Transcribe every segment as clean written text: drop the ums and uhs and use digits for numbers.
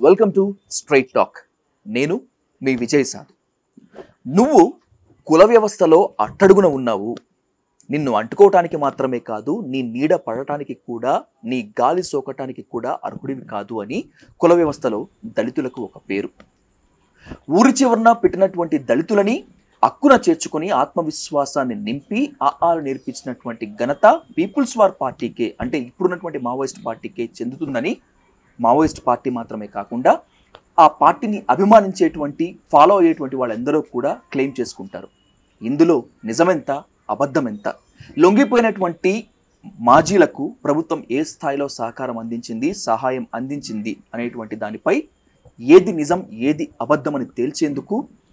Welcome to straight talk. నేను మీ విజయ్ సాధు. నువ్వు కుల వ్యవస్థలో అట్టడుగున ఉన్నావు. నిన్ను అంటుకోవటానికి మాత్రమే కాదు, నీ నీడ పడటానికి కూడా, నీ గాలి సోకటానికి కూడా అర్హుడివి కాదు అని కుల వ్యవస్థలో దళితులకు ఒక పేరు. ఊరి చివరన పెట్టినటువంటి దళితులని అక్కున చేర్చుకొని ఆత్మవిశ్వాసాన్ని నింపి ఆలు నేర్పించినటువంటి ఘనత పీపుల్స్ వార్ పార్టీకే, అంటే ఇప్పుడున్నటువంటి మావోయిస్ట్ పార్టీకే చెందుతుందని మావోయిస్ట్ పార్టీ మాత్రమే కాకుండా ఆ పార్టీని అభిమానించేటువంటి, ఫాలో అయ్యేటువంటి వాళ్ళందరూ కూడా క్లెయిమ్ చేసుకుంటారు. ఇందులో నిజమెంత, అబద్ధమెంత? లొంగిపోయినటువంటి మాజీలకు ప్రభుత్వం ఏ స్థాయిలో సహకారం అందించింది, సహాయం అందించింది అనేటువంటి దానిపై ఏది నిజం, ఏది అబద్ధం అని తేల్చేందుకు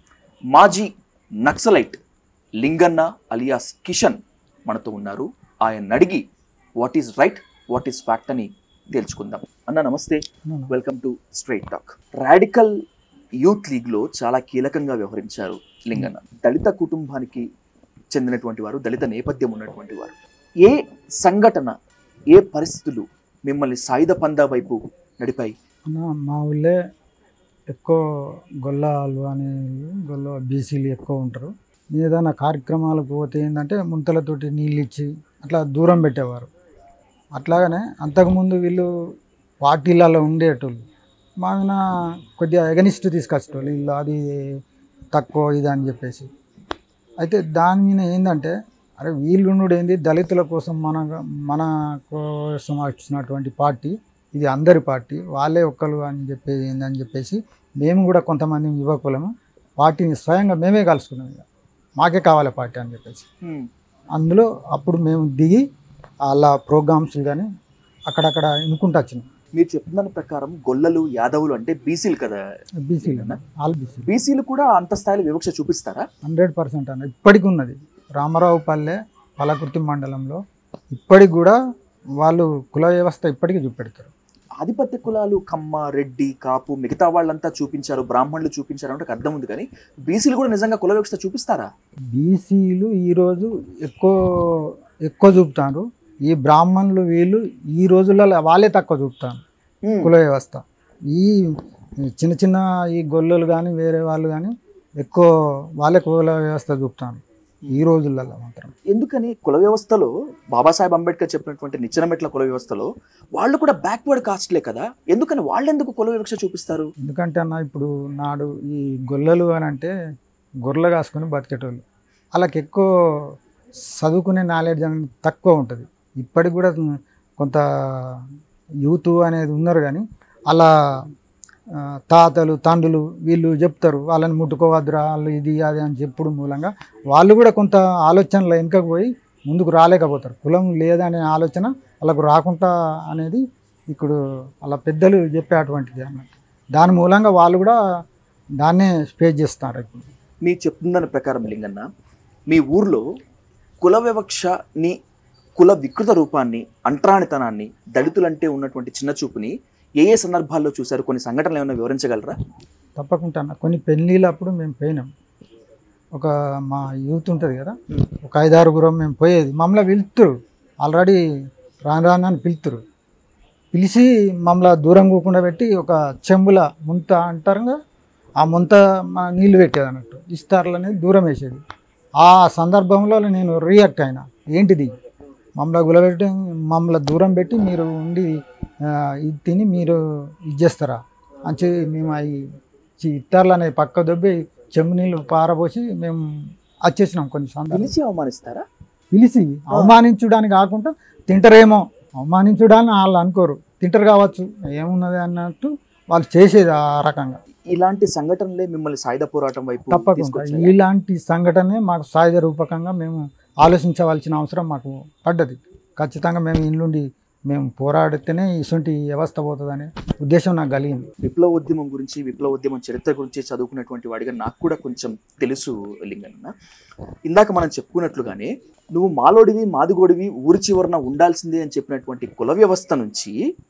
మాజీ నక్సలైట్ లింగన్న అలియాస్ కిషన్ మనతో ఉన్నారు. ఆయన అడిగి what is right, what is fact అని తేల్చుకుందాం. అన్న నమస్తే, welcome to straight talk. Radical youth లీగ్లో చాలా కీలకంగా వ్యవహరించారు లింగన్న. దళిత కుటుంబానికి చెందినటువంటి వారు, దళిత నేపథ్యం ఉన్నటువంటి వారు. ఏ సంఘటన, ఏ పరిస్థితులు మిమ్మల్ని సాయుధ పందా వైపు నడిపాయి? మా ఊళ్ళే ఎక్కువ గొల్లాలు అనే గొల్ల బీసీలు ఎక్కువ ఉంటారు. ఏదైనా కార్యక్రమాలకు పోతే ఏంటంటే ముంతలతోటి నీళ్ళు ఇచ్చి అట్లా దూరం పెట్టేవారు. అట్లాగనే అంతకుముందు వీళ్ళు పార్టీలలో ఉండేటోళ్ళు మా మీద కొద్దిగా ఎగనిస్ట్ తీసుకొచ్చేటోళ్ళు, వీళ్ళు అది తక్కువ ఇది అని చెప్పేసి. అయితే దాని మీద ఏంటంటే, అరే వీళ్ళు ఏంది దళితుల కోసం మన కోసం వచ్చినటువంటి పార్టీ, ఇది అందరి పార్టీ, వాళ్ళే ఒక్కరు అని చెప్పేది ఏందని చెప్పేసి మేము కూడా కొంతమంది యువకులము పార్టీని స్వయంగా మేమే కలుసుకున్నాం. ఇక మాకే కావాలి పార్టీ అని చెప్పేసి అందులో అప్పుడు మేము దిగి అలా ప్రోగ్రామ్స్ కానీ అక్కడక్కడ ఎన్నుకుంటూ వచ్చినాం. మీరు చెప్పిన దాని ప్రకారం గొల్లలు, యాదవులు అంటే బీసీలు కదా? బీసీలు, ఆల్ బీసీ. బీసీలు కూడా అంత స్థాయిలో వివక్ష చూపిస్తారా? 100% అన్న ఇప్పటికి ఉన్నది. రామారావుపల్లె పలకుర్తి మండలంలో ఇప్పటికి కూడా వాళ్ళు కుల వ్యవస్థ ఇప్పటికీ చూపెడతారు. ఆధిపత్య కులాలు కమ్మ, రెడ్డి, కాపు, మిగతా వాళ్ళంతా చూపించారు, బ్రాహ్మణులు చూపించారు అంటే అర్థం ఉంది. కానీ బీసీలు కూడా నిజంగా కుల వ్యవస్థ చూపిస్తారా? బీసీలు ఈరోజు ఎక్కువ చూపుతారు. ఈ బ్రాహ్మణులు వీళ్ళు ఈ రోజులలో వాళ్ళే తక్కువ చూపుతారు కుల వ్యవస్థ. ఈ చిన్న చిన్న ఈ గొల్లలు కానీ వేరే వాళ్ళు కానీ ఎక్కువ వాళ్ళే కుల వ్యవస్థ చూపుతారు ఈ రోజులలో మాత్రం. ఎందుకని కుల వ్యవస్థలో బాబాసాహెబ్ అంబేద్కర్ చెప్పినటువంటి నిచ్చెనమెట్ల కుల వ్యవస్థలో వాళ్ళు కూడా బ్యాక్వర్డ్ కాస్ట్లే కదా, ఎందుకని వాళ్ళు ఎందుకు కుల వివక్ష చూపిస్తారు? ఎందుకంటే అన్న ఇప్పుడు నాడు ఈ గొల్లలు అని అంటే గొర్రెలు కాసుకొని బతికేటోళ్ళు, వాళ్ళకి ఎక్కువ చదువుకునే నాలెడ్జ్ అనేది తక్కువ ఉంటుంది. ఇప్పటికి కూడా కొంత యూత్ అనేది ఉన్నారు, కానీ అలా తాతలు తండ్రులు వీళ్ళు చెప్తారు వాళ్ళని ముట్టుకోవద్దురా, వాళ్ళు ఇది అది అని చెప్పుడు మూలంగా వాళ్ళు కూడా కొంత ఆలోచనలు వెనుకకు పోయి ముందుకు రాలేకపోతారు. కులం లేదనే ఆలోచన వాళ్ళకు రాకుండా అనేది ఇప్పుడు అలా పెద్దలు చెప్పేటువంటిది అన్నట్టు. దాని మూలంగా వాళ్ళు కూడా దాన్నే స్పేస్ చేస్తారు. ఇప్పుడు మీరు చెప్తున్న ప్రకారం లింగన్న, మీ ఊర్లో కుల వివక్షని, కుల వికృత రూపాన్ని, అంటరానితనాన్ని, దళితులంటే ఉన్నటువంటి చిన్న చూపుని ఏ ఏ సందర్భాల్లో చూశారు? కొన్ని సంఘటనలు ఏమైనా వివరించగలరా? తప్పకుండా. కొన్ని పెళ్ళిళ్ళప్పుడు మేము పోయినాం. ఒక మా యూత్ ఉంటుంది కదా, ఒక 5-6 మేము పోయేది. మమ్మల్ని పిలుతురు, ఆల్రెడీ రాని పిలుతురు. పిలిచి మమ్మల్ని దూరం కూకుండా పెట్టి ఒక చెంబుల ముంత అంటారుగా, ఆ ముంత మా నీళ్ళు పెట్టేది అన్నట్టు, ఇస్తార్లు అనేది దూరం వేసేది. ఆ సందర్భంలో నేను రియాక్ట్ అయినా, ఏంటిది మమ్మల్ని గులబెట్టి మమ్మల్ని దూరం పెట్టి మీరు ఉండి ఇది తిని మీరు ఇది చేస్తారా అని మేము అవి ఇత్తర్లు అనేది పక్క దొబ్బి చెంబు నీళ్ళు పారబోసి మేము వచ్చేసినాం. కొన్ని పిలిచి అవమానిస్తారా? పిలిచి అవమానించడానికి కాకుండా తింటారేమో, అవమానించడాన్ని వాళ్ళు అనుకోరు, తింటారు కావచ్చు, ఏమున్నది అన్నట్టు వాళ్ళు చేసేది ఆ రకంగా. ఇలాంటి సంఘటనలే మిమ్మల్ని సాయుధ పోరాటం వైపు తప్పకుండా ఇలాంటి సంఘటనే మాకు సాయుధ రూపకంగా మేము ఆలోచించవలసిన అవసరం మాకు పడ్డది. ఖచ్చితంగా మేము ఇండ్లుండి మేము పోరాడితేనే ఇటువంటి వ్యవస్థ పోతుందనే ఉద్దేశం నాకు కలిగింది. విప్లవోద్యమం గురించి, విప్లవోద్యమం చరిత్ర గురించి చదువుకున్నటువంటి వాడిగా నాకు కూడా కొంచెం తెలుసు లింగన్న. ఇందాక మనం చెప్పుకున్నట్లుగానే నువ్వు మాలోడివి, మాదిగోడివి, ఊరి చివరన ఉండాల్సిందే అని చెప్పినటువంటి కుల వ్యవస్థ నుంచి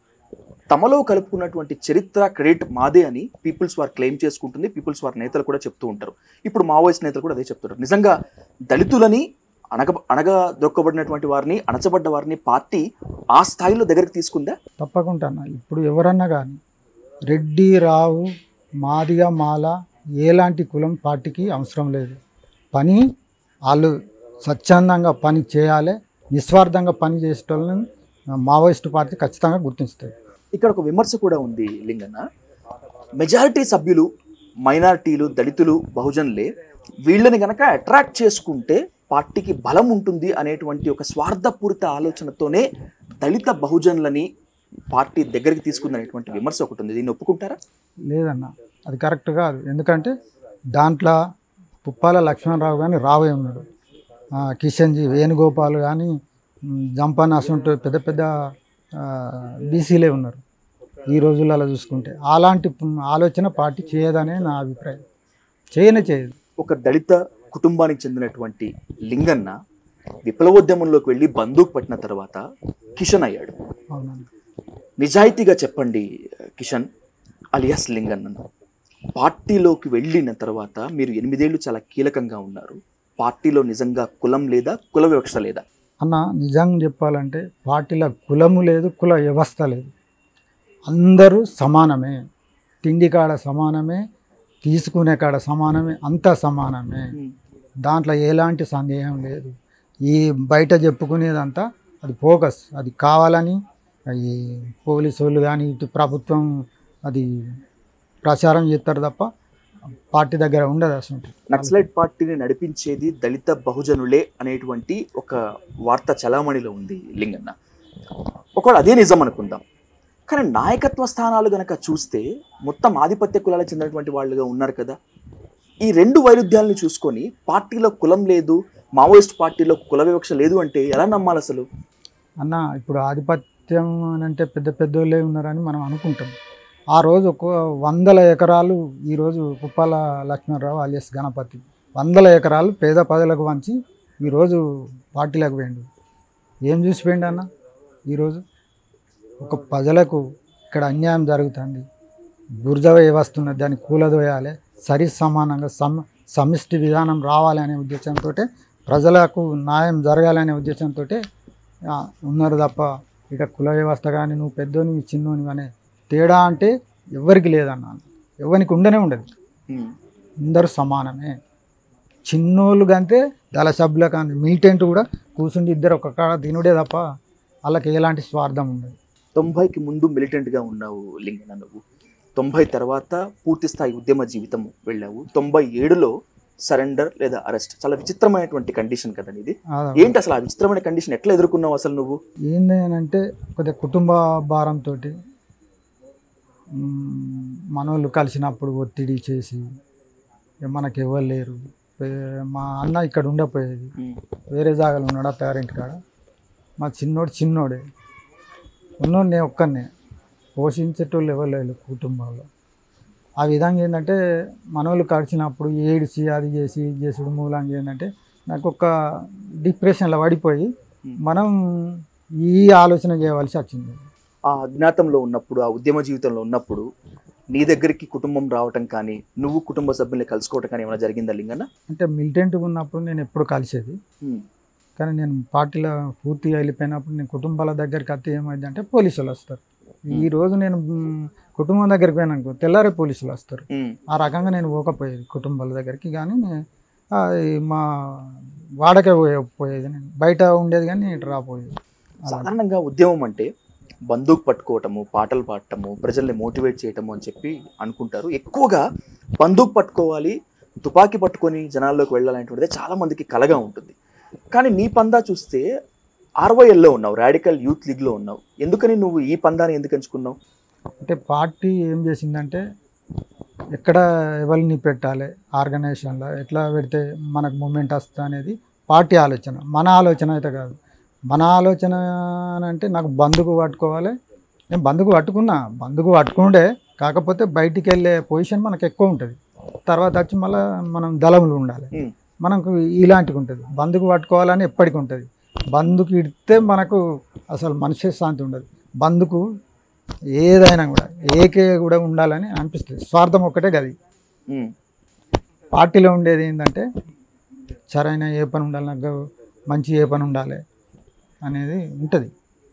తమలో కలుపుకున్నటువంటి చరిత్ర క్రెడిట్ మాదే అని పీపుల్స్ వార్ క్లెయిమ్ చేసుకుంటుంది. పీపుల్స్ వార్ నేతలు కూడా చెప్తూ ఉంటారు. ఇప్పుడు మావోయిస్ట్ నేతలు కూడా అదే చెప్తుంటారు. నిజంగా దళితులని అణగదొక్కబడినటువంటి వారిని, అణచబడ్డ వారిని పార్టీ ఆ స్థాయిలో దగ్గరికి తీసుకుందా? తప్పకుండా. ఇప్పుడు ఎవరన్నా కానీ రెడ్డి రావు మాదిగ మాల ఎలాంటి కులం పార్టీకి అవసరం లేదు. పని వాళ్ళు స్వచ్ఛందంగా పని చేయాలి, నిస్వార్థంగా పని చేసేటోళ్ళని మావోయిస్టు పార్టీ ఖచ్చితంగా గుర్తిస్తుంది. ఇక్కడ ఒక విమర్శ కూడా ఉంది లింగన్న. మెజారిటీ సభ్యులు మైనారిటీలు, దళితులు, బహుజనులే. వీళ్ళని గనక అట్రాక్ట్ చేసుకుంటే పార్టీకి బలం ఉంటుంది అనేటువంటి ఒక స్వార్థపూరిత ఆలోచనతోనే దళిత బహుజనులని పార్టీ దగ్గరికి తీసుకుందనేటువంటి విమర్శ ఒకటి ఉంది. దీన్ని ఒప్పుకుంటారా? లేదన్న, అది కరెక్ట్ కాదు. ఎందుకంటే దాంట్లో పుప్పాల లక్ష్మణరావు కానీ రావే ఉన్నాడు, కిషన్జీ వేణుగోపాల్ కానీ, జంపన్న అసంటు పెద్ద పెద్ద బీసీలే ఉన్నారు ఈ రోజులలో చూసుకుంటే. అలాంటి ఆలోచన పార్టీ చేయదనే నా అభిప్రాయం. చేయదు. ఒక దళిత కుటుంబానికి చెందినటువంటి లింగన్న విప్లవోద్యమంలోకి వెళ్ళి బందూకు పట్టిన తర్వాత కిషన్ అయ్యాడు. అవునండి. నిజాయితీగా చెప్పండి కిషన్ అలియాస్ లింగన్న, పార్టీలోకి వెళ్ళిన తర్వాత మీరు 8 ఏళ్ళు చాలా కీలకంగా ఉన్నారు. పార్టీలో నిజంగా కులం లేదా, కుల వివక్ష లేదా? అన్న, నిజంగా చెప్పాలంటే పార్టీలో కులము లేదు, కుల వ్యవస్థ లేదు. అందరూ సమానమే, తిండి కాడ సమానమే, తీసుకునే కాడ సమానమే, అంతా సమానమే. దాంట్లో ఎలాంటి సందేహం లేదు. ఈ బయట చెప్పుకునేదంతా అది ఫోకస్, అది కావాలని ఈ పోలీసు వాళ్ళు కానీ ఇటు ప్రభుత్వం అది ప్రచారం చేస్తారు తప్ప పార్టీ దగ్గర ఉండదు అసలు. నక్సలైట్ పార్టీని నడిపించేది దళిత బహుజనులే అనేటువంటి ఒక వార్త చలామణిలో ఉంది లింగన్న. ఒకవేళ అదే నిజం అనుకుందాం, కానీ నాయకత్వ స్థానాలు గనక చూస్తే మొత్తం ఆధిపత్య కులాలకు చెందినటువంటి వాళ్ళుగా ఉన్నారు కదా. ఈ రెండు వైరుధ్యాలను చూసుకొని పార్టీలో కులం లేదు, మావోయిస్ట్ పార్టీలో కుల వివక్ష లేదు అంటే ఎలా నమ్మాలి అసలు? అన్న, ఇప్పుడు ఆధిపత్యం అని అంటే పెద్ద పెద్దోళ్ళే ఉన్నారని మనం అనుకుంటాం. ఆ రోజు ఒక 100 ఎకరాలు ఈరోజు పుప్పాల లక్ష్మణరావు అలియాస్ గణపతి 100 ఎకరాలు పేద ప్రజలకు వంచి ఈరోజు పార్టీలకు పోయిండు. ఏం చూసిపోయిండు అన్న? ఈరోజు ఒక ప్రజలకు ఇక్కడ అన్యాయం జరుగుతుంది, బుర్జవ వ్యవస్థ ఉన్నది, దాన్ని కూలదోయాలి, సరి సమానంగా సమిష్టి విధానం రావాలి అనే ఉద్దేశంతో, ప్రజలకు న్యాయం జరగాలనే ఉద్దేశంతో ఉన్నారు తప్ప ఇక కుల వ్యవస్థ కానీ నువ్వు పెద్దోని చిన్నోని అనే తేడా అంటే ఎవరికి లేదన్నా, ఎవరికి ఉండనే ఉండదు. అందరూ సమానమే. చిన్నోళ్ళు కంటే దళ సభ్యులు కానీ మిలిటెంట్ కూడా కూర్చుండి ఇద్దరు ఒక కాడ తినుడే తప్ప వాళ్ళకి ఎలాంటి స్వార్థం ఉండదు. 90కి ముందు మిలిటెంట్గా ఉన్నావు లింగన్న నువ్వు. 90 తర్వాత పూర్తి స్థాయి ఉద్యమ జీవితం వెళ్ళావు. 97లో సరెండర్ లేదా అరెస్ట్. చాలా విచిత్రమైనటువంటి కండిషన్ కదండి ఇది. ఏంటి అసలు ఆ విచిత్రమైన కండిషన్ ఎట్లా ఎదుర్కొన్నావు అసలు నువ్వు? ఏంది అని అంటే కొద్దిగా కుటుంబ భారంతో మనోళ్ళు కలిసినప్పుడు ఒత్తిడి చేసి మనకి ఎవరు లేరు. మా అన్న ఇక్కడ ఉండపోయేది, వేరే జాగాలో ఉన్నాడు పేరెంట్ కాడ. మా చిన్నోడే ఉన్నోడు, నేను ఒక్కనే, పోషించేటోళ్ళు ఎవరు లేరు కుటుంబంలో. ఆ విధంగా ఏంటంటే మనోళ్ళు కలిసినప్పుడు ఏడిచి అది చేసి ఇది చేసుడు మూలంగా ఏంటంటే నాకు ఒక డిప్రెషన్లో పడిపోయి మనం ఈ ఆలోచన చేయవలసి వచ్చింది. ఆ అజ్ఞాతంలో ఉన్నప్పుడు, ఆ ఉద్యమ జీవితంలో ఉన్నప్పుడు నీ దగ్గరికి కుటుంబం రావటం కానీ, నువ్వు కుటుంబ సభ్యుల్ని కలుసుకోవటం కానీ ఏమైనా జరిగిందా లింగన్న? అంటే మిలిటెంట్గా ఉన్నప్పుడు నేను ఎప్పుడు కలిసేది, కానీ నేను పార్టీలో పూర్తిగా వెళ్ళిపోయినప్పుడు నేను కుటుంబాల దగ్గరికి వస్తే ఏమైందంటే పోలీసు వాళ్ళు వస్తారు. ఈరోజు నేను కుటుంబం దగ్గరికి పోయినానుకో తెల్లారే పోలీసులు వస్తారు. ఆ రకంగా నేను పోకపోయేది కుటుంబాల దగ్గరికి, కానీ మా వాడకే పోయేది, నేను బయట ఉండేది కానీ ఇటు రాపోయేది. సాధారణంగా ఉద్యమం అంటే బందూక్ పట్టుకోవటము, పాటలు పాడటము, ప్రజల్ని మోటివేట్ చేయటము అని చెప్పి అనుకుంటారు. ఎక్కువగా బందూక్ పట్టుకోవాలి, తుపాకీ పట్టుకొని జనాల్లోకి వెళ్ళాలనేటువంటిది చాలా మందికి కలగా ఉంటుంది. కానీ నీ పందా చూస్తే RYLలో ఉన్నావు, రాడికల్ యూత్ లీగ్లో ఉన్నావు. ఎందుకని నువ్వు ఈ పందాన్ని ఎందుకు ఎంచుకున్నావు? అంటే పార్టీ ఏం చేసిందంటే ఎక్కడ ఎవరిని పెట్టాలి, ఆర్గనైజేషన్లో ఎట్లా పెడితే మనకు మూమెంట్ వస్తుంది అనేది పార్టీ ఆలోచన, మన ఆలోచన అయితే కాదు. మన ఆలోచన అంటే నాకు బందుకు పట్టుకోవాలి, నేను బందుకు పట్టుకుండే, కాకపోతే బయటికి వెళ్ళే పొజిషన్ మనకు ఎక్కువ ఉంటుంది. తర్వాత వచ్చి మళ్ళీ మనం దళములు ఉండాలి, మనకు ఇలాంటివి ఉంటుంది. బందుకు పట్టుకోవాలని ఎప్పటికి ఉంటుంది. బందుకు ఇడితే మనకు అసలు మనిషి శాంతి ఉండదు. బందుకు ఏదైనా కూడా ఏకే కూడా ఉండాలని అనిపిస్తుంది. స్వార్థం ఒక్కటే గది. పార్టీలో ఉండేది ఏంటంటే సరైన ఏ పని ఉండాలి, నాకు మంచి ఏ పని ఉండాలి అనేది ఉంటుంది.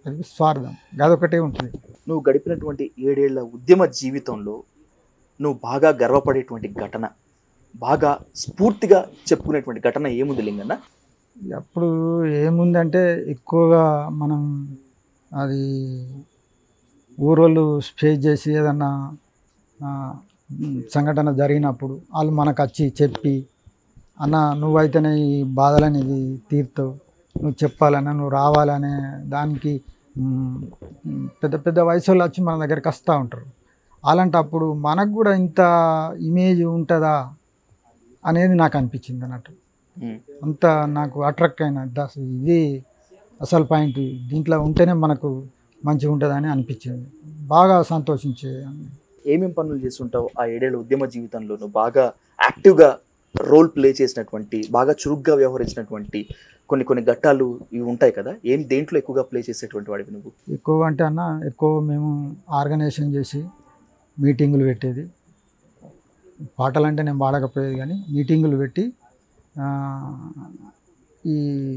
అది స్వార్థం, అదొకటే ఉంటుంది. నువ్వు గడిపినటువంటి 7 ఏళ్ల ఉద్యమ జీవితంలో నువ్వు బాగా గర్వపడేటువంటి ఘటన, బాగా స్ఫూర్తిగా చెప్పుకునేటువంటి ఘటన ఏముంది లింగన్న? అప్పుడు ఏముందంటే ఎక్కువగా మనం అది ఊరోళ్ళు ఫేస్ చేసి ఏదన్నా ఆ, సంఘటన జరిగినప్పుడు వాళ్ళు మనకు వచ్చి చెప్పి, అన్న నువ్వైతేనే ఈ బాధలనేది తీర్తావు, నువ్వు చెప్పాలన్నా నువ్వు రావాలనే దానికి పెద్ద పెద్ద వయసు వాళ్ళు వచ్చి మన దగ్గరికి వస్తూ ఉంటారు. అలాంటప్పుడు మనకు కూడా ఇంత ఇమేజ్ ఉంటుందా అనేది నాకు అనిపించింది అన్నట్టు. అంత నాకు అట్రాక్ట్ అయిన అసలు ఇది అసలు పాయింట్, దీంట్లో ఉంటేనే మనకు మంచిగా ఉంటుందని అనిపించింది. బాగా సంతోషించే. ఏమేం పనులు చేస్తుంటావు ఆ 7 ఏళ్ల ఉద్యమ జీవితంలో? నువ్వు బాగా యాక్టివ్గా రోల్ ప్లే చేసినటువంటి, బాగా చురుగ్గా వ్యవహరించినటువంటి కొన్ని ఘట్టాలు ఇవి ఉంటాయి కదా, దేంట్లో ఎక్కువగా ప్లే చేసేటువంటి వాడివి నువ్వు? ఎక్కువ అంటే అన్న ఎక్కువ మేము ఆర్గనైజేషన్ చేసి మీటింగులు పెట్టేది. పాటలు అంటే నేను పాడకపోయేది, కానీ మీటింగులు పెట్టి ఈ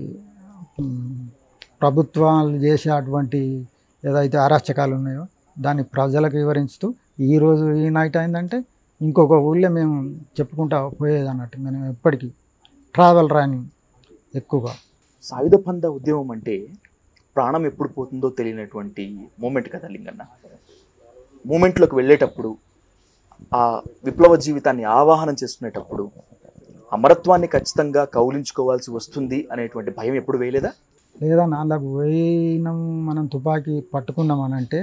ప్రభుత్వాలు చేసే అటువంటి ఏదైతే అరాచకాలు ఉన్నాయో దాన్ని ప్రజలకు వివరిస్తూ, ఈరోజు ఈ నైట్ అయిందంటే ఇంకొక ఊళ్ళో మేము చెప్పుకుంటా పోయేది అన్నట్టు. మేము ఎప్పటికీ ట్రావెల్ రన్నింగ్ ఎక్కువగా. సాయుధ పంద ఉద్యమం అంటే ప్రాణం ఎప్పుడు పోతుందో తెలియనటువంటి మూమెంట్ కదా లింగన్న. మూమెంట్లోకి వెళ్ళేటప్పుడు, ఆ విప్లవ జీవితాన్ని ఆవాహనం చేసుకునేటప్పుడు అమరత్వాన్ని ఖచ్చితంగా కౌలించుకోవాల్సి వస్తుంది అనేటువంటి భయం ఎప్పుడు వేయలేదా? లేదా నాలుగు పోయినాం మనం తుపాకీ పట్టుకున్నాం అని అంటే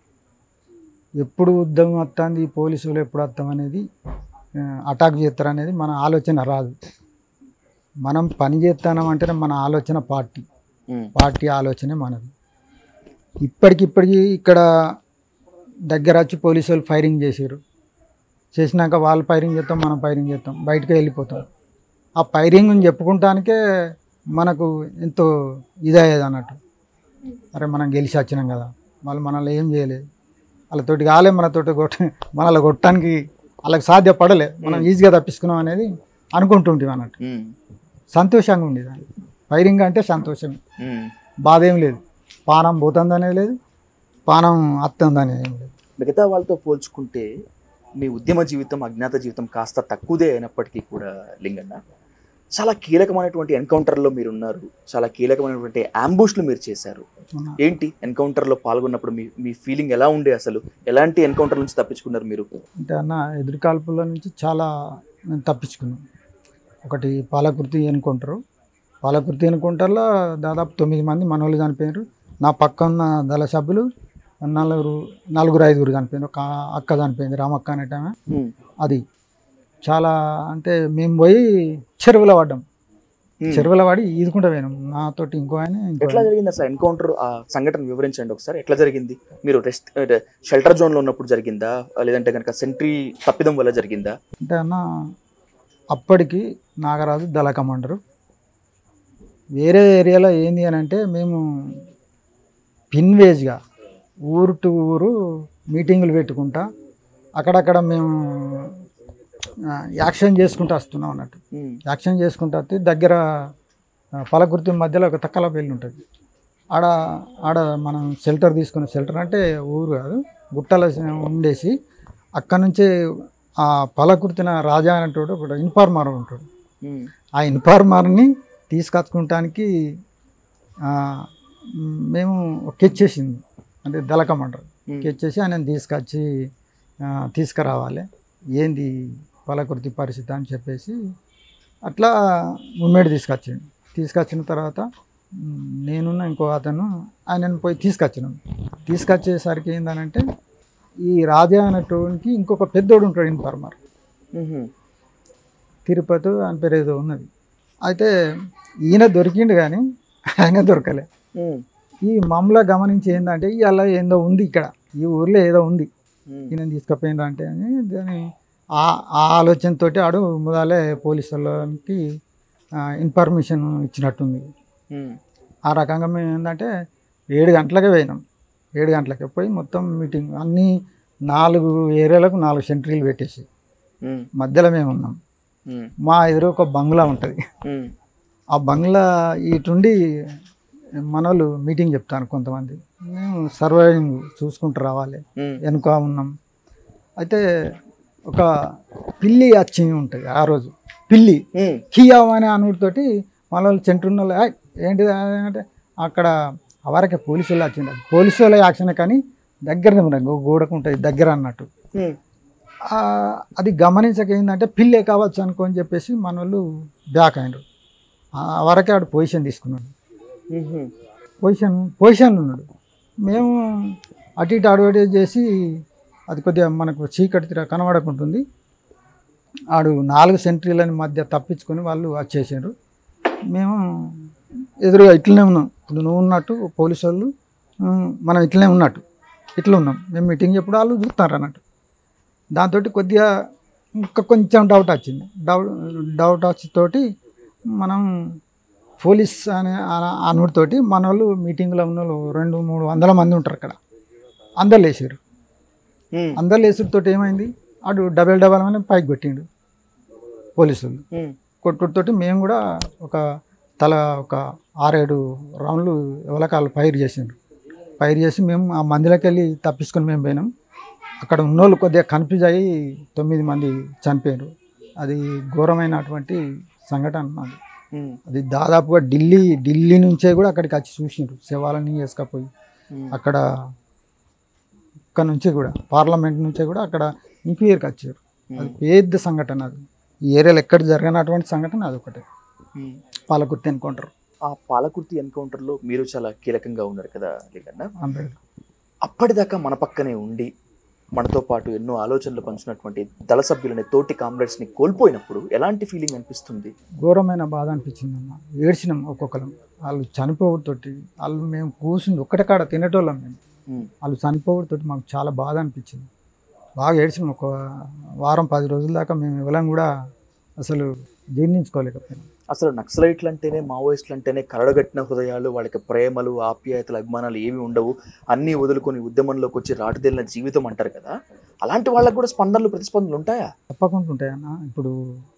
ఎప్పుడు ఉద్యమం వస్తుంది, పోలీసులు ఎప్పుడు వస్తాం అనేది, అటాక్ చేస్తారు అనేది మన ఆలోచన రాదు. మనం పని చేస్తామంటేనే మన ఆలోచన పార్టీ ఆలోచనే మనది. ఇప్పటికిప్పటికీ ఇక్కడ దగ్గర వచ్చి పోలీసు వాళ్ళు ఫైరింగ్ చేసినాక వాళ్ళు ఫైరింగ్ చేస్తాం, మనం ఫైరింగ్ చేస్తాం, బయటకు వెళ్ళిపోతాం. ఆ ఫైరింగ్ని చెప్పుకుంటానికే మనకు ఎంతో ఇదయ్యేది అన్నట్టు. అరే మనం గెలిచి వచ్చినాం కదా, వాళ్ళు మనల్ని ఏం చేయలేదు, వాళ్ళతోటి కాలే మనతోటి మనల్ని కొట్టడానికి వాళ్ళకి సాధ్యపడలే, మనం ఈజీగా తప్పించుకున్నాం అనేది అనుకుంటుంటాం అన్నట్టు. సంతోషంగా ఉండేది. ఫైరింగ్ అంటే సంతోషమే, బాధ ఏం లేదు. పానం పోతుందనేది లేదు, పానం అత్తందనేది ఏం లేదు. మిగతా వాళ్ళతో పోల్చుకుంటే మీ ఉద్యమ జీవితం, అజ్ఞాత జీవితం కాస్త తక్కువదే అయినప్పటికీ కూడా లింగన్న, చాలా కీలకమైనటువంటి ఎన్కౌంటర్లో మీరు ఉన్నారు, చాలా కీలకమైనటువంటి అంబుష్లు మీరు చేశారు. ఏంటి ఎన్కౌంటర్లో పాల్గొన్నప్పుడు మీ ఫీలింగ్ ఎలా ఉండే? అసలు ఎలాంటి ఎన్కౌంటర్ నుంచి తప్పించుకున్నారు మీరు? అంటే అన్న ఎదురుకాల్పుల నుంచి చాలా నేను తప్పించుకున్నాను. ఒకటి పాలకుర్తి ఎన్కౌంటర్లో దాదాపు 9 మంది మనోళ్ళు చనిపోయారు. నా పక్క ఉన్న దళ సభ్యులు నలుగురు 5 చనిపోయారు. ఒక అక్క చనిపోయింది, రామక్క అనేటమే. అది చాలా అంటే మేము పోయి చెరువులో పడి ఈదుకుంటూ పోయినాం. నాతోటి ఇంకో ఆయన. ఎట్లా జరిగింది అసలు ఎన్కౌంటర్? ఆ సంఘటన వివరించండి ఒకసారి. ఎట్లా జరిగింది? మీరు షెల్టర్ జోన్లో ఉన్నప్పుడు జరిగిందా, లేదంటే కనుక సెంట్రీ తప్పిదం వల్ల జరిగిందా? అంటే అన్న అప్పటికి నాగరాజు దళ కమాండరు. వేరే ఏరియాలో ఏంది అని అంటే మేము పిన్వేజ్గా ఊరు టు ఊరు మీటింగులు పెట్టుకుంటా అక్కడక్కడ మేము యాక్షన్ చేసుకుంటూ వస్తున్నాం అన్నట్టు. యాక్షన్ చేసుకుంటూ వస్తే దగ్గర పలకుర్తి మధ్యలో ఒక తక్కల పెళ్ళి ఉంటుంది. ఆడ మనం షెల్టర్ అంటే ఊరు కాదు, గుట్టలో ఉండేసి అక్కడ నుంచే ఆ పలకుర్తిన రాజా అనేటోడు ఒక ఇన్ఫార్మర్ ఉంటాడు. ఆ ఇన్ఫార్మర్ని తీసుకొచ్చుకుంటానికి మేము కెచ్చేసింది, అంటే దళకమంటారు, కెచ్చేసి ఆయన తీసుకురావాలి, ఏంది పలకుర్తి పరిస్థితి అని చెప్పేసి అట్లా ముమ్మేడి తీసుకొచ్చిన తర్వాత నేనున్న ఇంకో అతను ఆయనను పోయి తీసుకొచ్చేసరికి ఏందనంటే ఈ రాజా అనేటోనికి ఇంకొక పెద్దోడు ఉంటాడు ఇన్ఫార్మర్, తిరుపతి అని పేరు ఏదో ఉన్నది. అయితే ఈయన దొరికిండు కానీ ఆయన దొరకలే. ఈ మమ్మల్ని గమనించి ఏంటంటే ఇలా ఏందో ఉంది, ఇక్కడ ఈ ఊర్లో ఏదో ఉంది, ఈయన తీసుకుపోయిండ్రు అంటే అని దాని ఆ ఆలోచనతో ఆడు ముదాలే పోలీసు వాళ్ళకి ఇన్ఫర్మేషన్ ఇచ్చినట్టుంది. ఆ రకంగా మేము ఏంటంటే 7 గంటలకే పోయినాం. 7 గంటలకే పోయి మొత్తం మీటింగ్ అన్నీ 4 ఏరియాలకు 4 సెంట్రీలు పెట్టేసి మధ్యలో మేము ఉన్నాం. మా ఎదురు ఒక బంగ్లా ఉంటుంది. ఆ బంగ్లా ఇటుండి మనోళ్ళు మీటింగ్ చెప్తాను కొంతమంది, మేము సర్వైవింగ్ చూసుకుంటూ రావాలి, వెనుక ఉన్నాం. అయితే ఒక పిల్లి వచ్చి ఉంటుంది ఆ రోజు, పిల్లి కియావ్ అనే అనుడితోటి మనోళ్ళు చెంటున్న ఏంటిది అంటే అక్కడ అవరకే పోలీసు వాళ్ళు వచ్చింది. పోలీసు వాళ్ళ యాక్షన్ కానీ దగ్గరనే ఉన్నాయి, గోడకు ఉంటుంది దగ్గర అన్నట్టు. అది గమనించక ఏంటంటే పిల్లే కావచ్చు అనుకోని చెప్పేసి మన వాళ్ళు బ్యాక్ అయినారు. వరకే ఆడు పొజిషన్ తీసుకున్నాడు, పొజిషన్లో ఉన్నాడు. మేము అటు ఇటు అడ్వర్టైజ్ చేసి అది కొద్దిగా మనకు చీకటి కనబడకుంటుంది. ఆడు 4 సెంట్రీలని మధ్య తప్పించుకొని వాళ్ళు వచ్చేసారు. మేము ఎదురుగా ఇట్లనే ఉన్నాం, ఇప్పుడు నువ్వు ఉన్నట్టు పోలీసు వాళ్ళు, మనం ఇట్లనే ఉన్నట్టు ఇట్లా ఉన్నాం. మేము మీటింగ్ చెప్పుడు వాళ్ళు చూస్తున్నారు అన్నట్టు. దాంతో కొద్దిగా ఇంకా కొంచెం డౌట్ వచ్చింది. డౌట్ వచ్చేతోటి మనం పోలీస్ అనే అనుడితోటి మన వాళ్ళు మీటింగ్లో ఉన్న వాళ్ళు 200-300 మంది ఉంటారు అక్కడ, అందరు లేచారు. అందరు లేచుడితో ఏమైంది, ఆడు డబల్ అని పైకి కొట్టిండు పోలీసులు. కొట్టుడితోటి మేము కూడా ఒక 6-7 రౌండ్లు ఎవలకాళ్ళు ఫైర్ చేసిండ్రు. ఫైర్ చేసి మేము ఆ మందిలోకి వెళ్ళి తప్పించుకొని మేము పోయినాం. అక్కడ ఉన్నోళ్ళు కొద్దిగా కన్ఫ్యూజ్ అయ్యి 9 మంది చనిపోయారు. అది ఘోరమైనటువంటి సంఘటన. అది దాదాపుగా ఢిల్లీ నుంచే కూడా అక్కడికి వచ్చి చూసిండ్రు, శవాలని వేసుకపోయి అక్కడ నుంచి కూడా పార్లమెంట్ నుంచే కూడా అక్కడ ఇంక్వైరీకి వచ్చారు. అది పెద్ద సంఘటన. అది ఈ ఏరియాలో ఎక్కడ జరగనటువంటి సంఘటన అది ఒకటే, పాలకుర్తి ఎన్కౌంటర్. ఆ పాలకుర్తి ఎన్కౌంటర్లో మీరు చాలా కీలకంగా ఉన్నారు కదా లింగన్న. అప్పటిదాకా మన పక్కనే ఉండి మనతో పాటు ఎన్నో ఆలోచనలు పంచినటువంటి దళ సభ్యులని, తోటి కామ్రేడ్స్ని కోల్పోయినప్పుడు ఎలాంటి ఫీలింగ్ అనిపిస్తుంది? ఘోరమైన బాధ అనిపించింది అన్న. ఏడ్చినాం ఒక్కొక్కరం. వాళ్ళు చనిపోవడంతోటి, వాళ్ళు మేము కూర్చుని ఒక్కటే కాడ తినేటోళ్ళం మేము, వాళ్ళు చనిపోవడంతోటి మాకు చాలా బాధ అనిపించింది. బాగా ఏడ్చినాం. ఒక వారం 10 రోజుల దాకా మేము ఎవరం కూడా అసలు జీర్ణించుకోలేకపోయినాం. అసలు నక్సలైట్లు అంటేనే, మావోయిస్టులు అంటేనే కరడగట్టిన హృదయాలు, వాళ్ళకి ప్రేమలు, ఆప్యాయతలు, అభిమానాలు ఏమి ఉండవు, అన్నీ వదులుకొని ఉద్యమంలోకి వచ్చి రాటుదేలిన జీవితం అంటారు కదా. అలాంటి వాళ్ళకు కూడా స్పందనలు, ప్రతిస్పందనలు ఉంటాయా? తప్పకుండా ఉంటాయన్న. ఇప్పుడు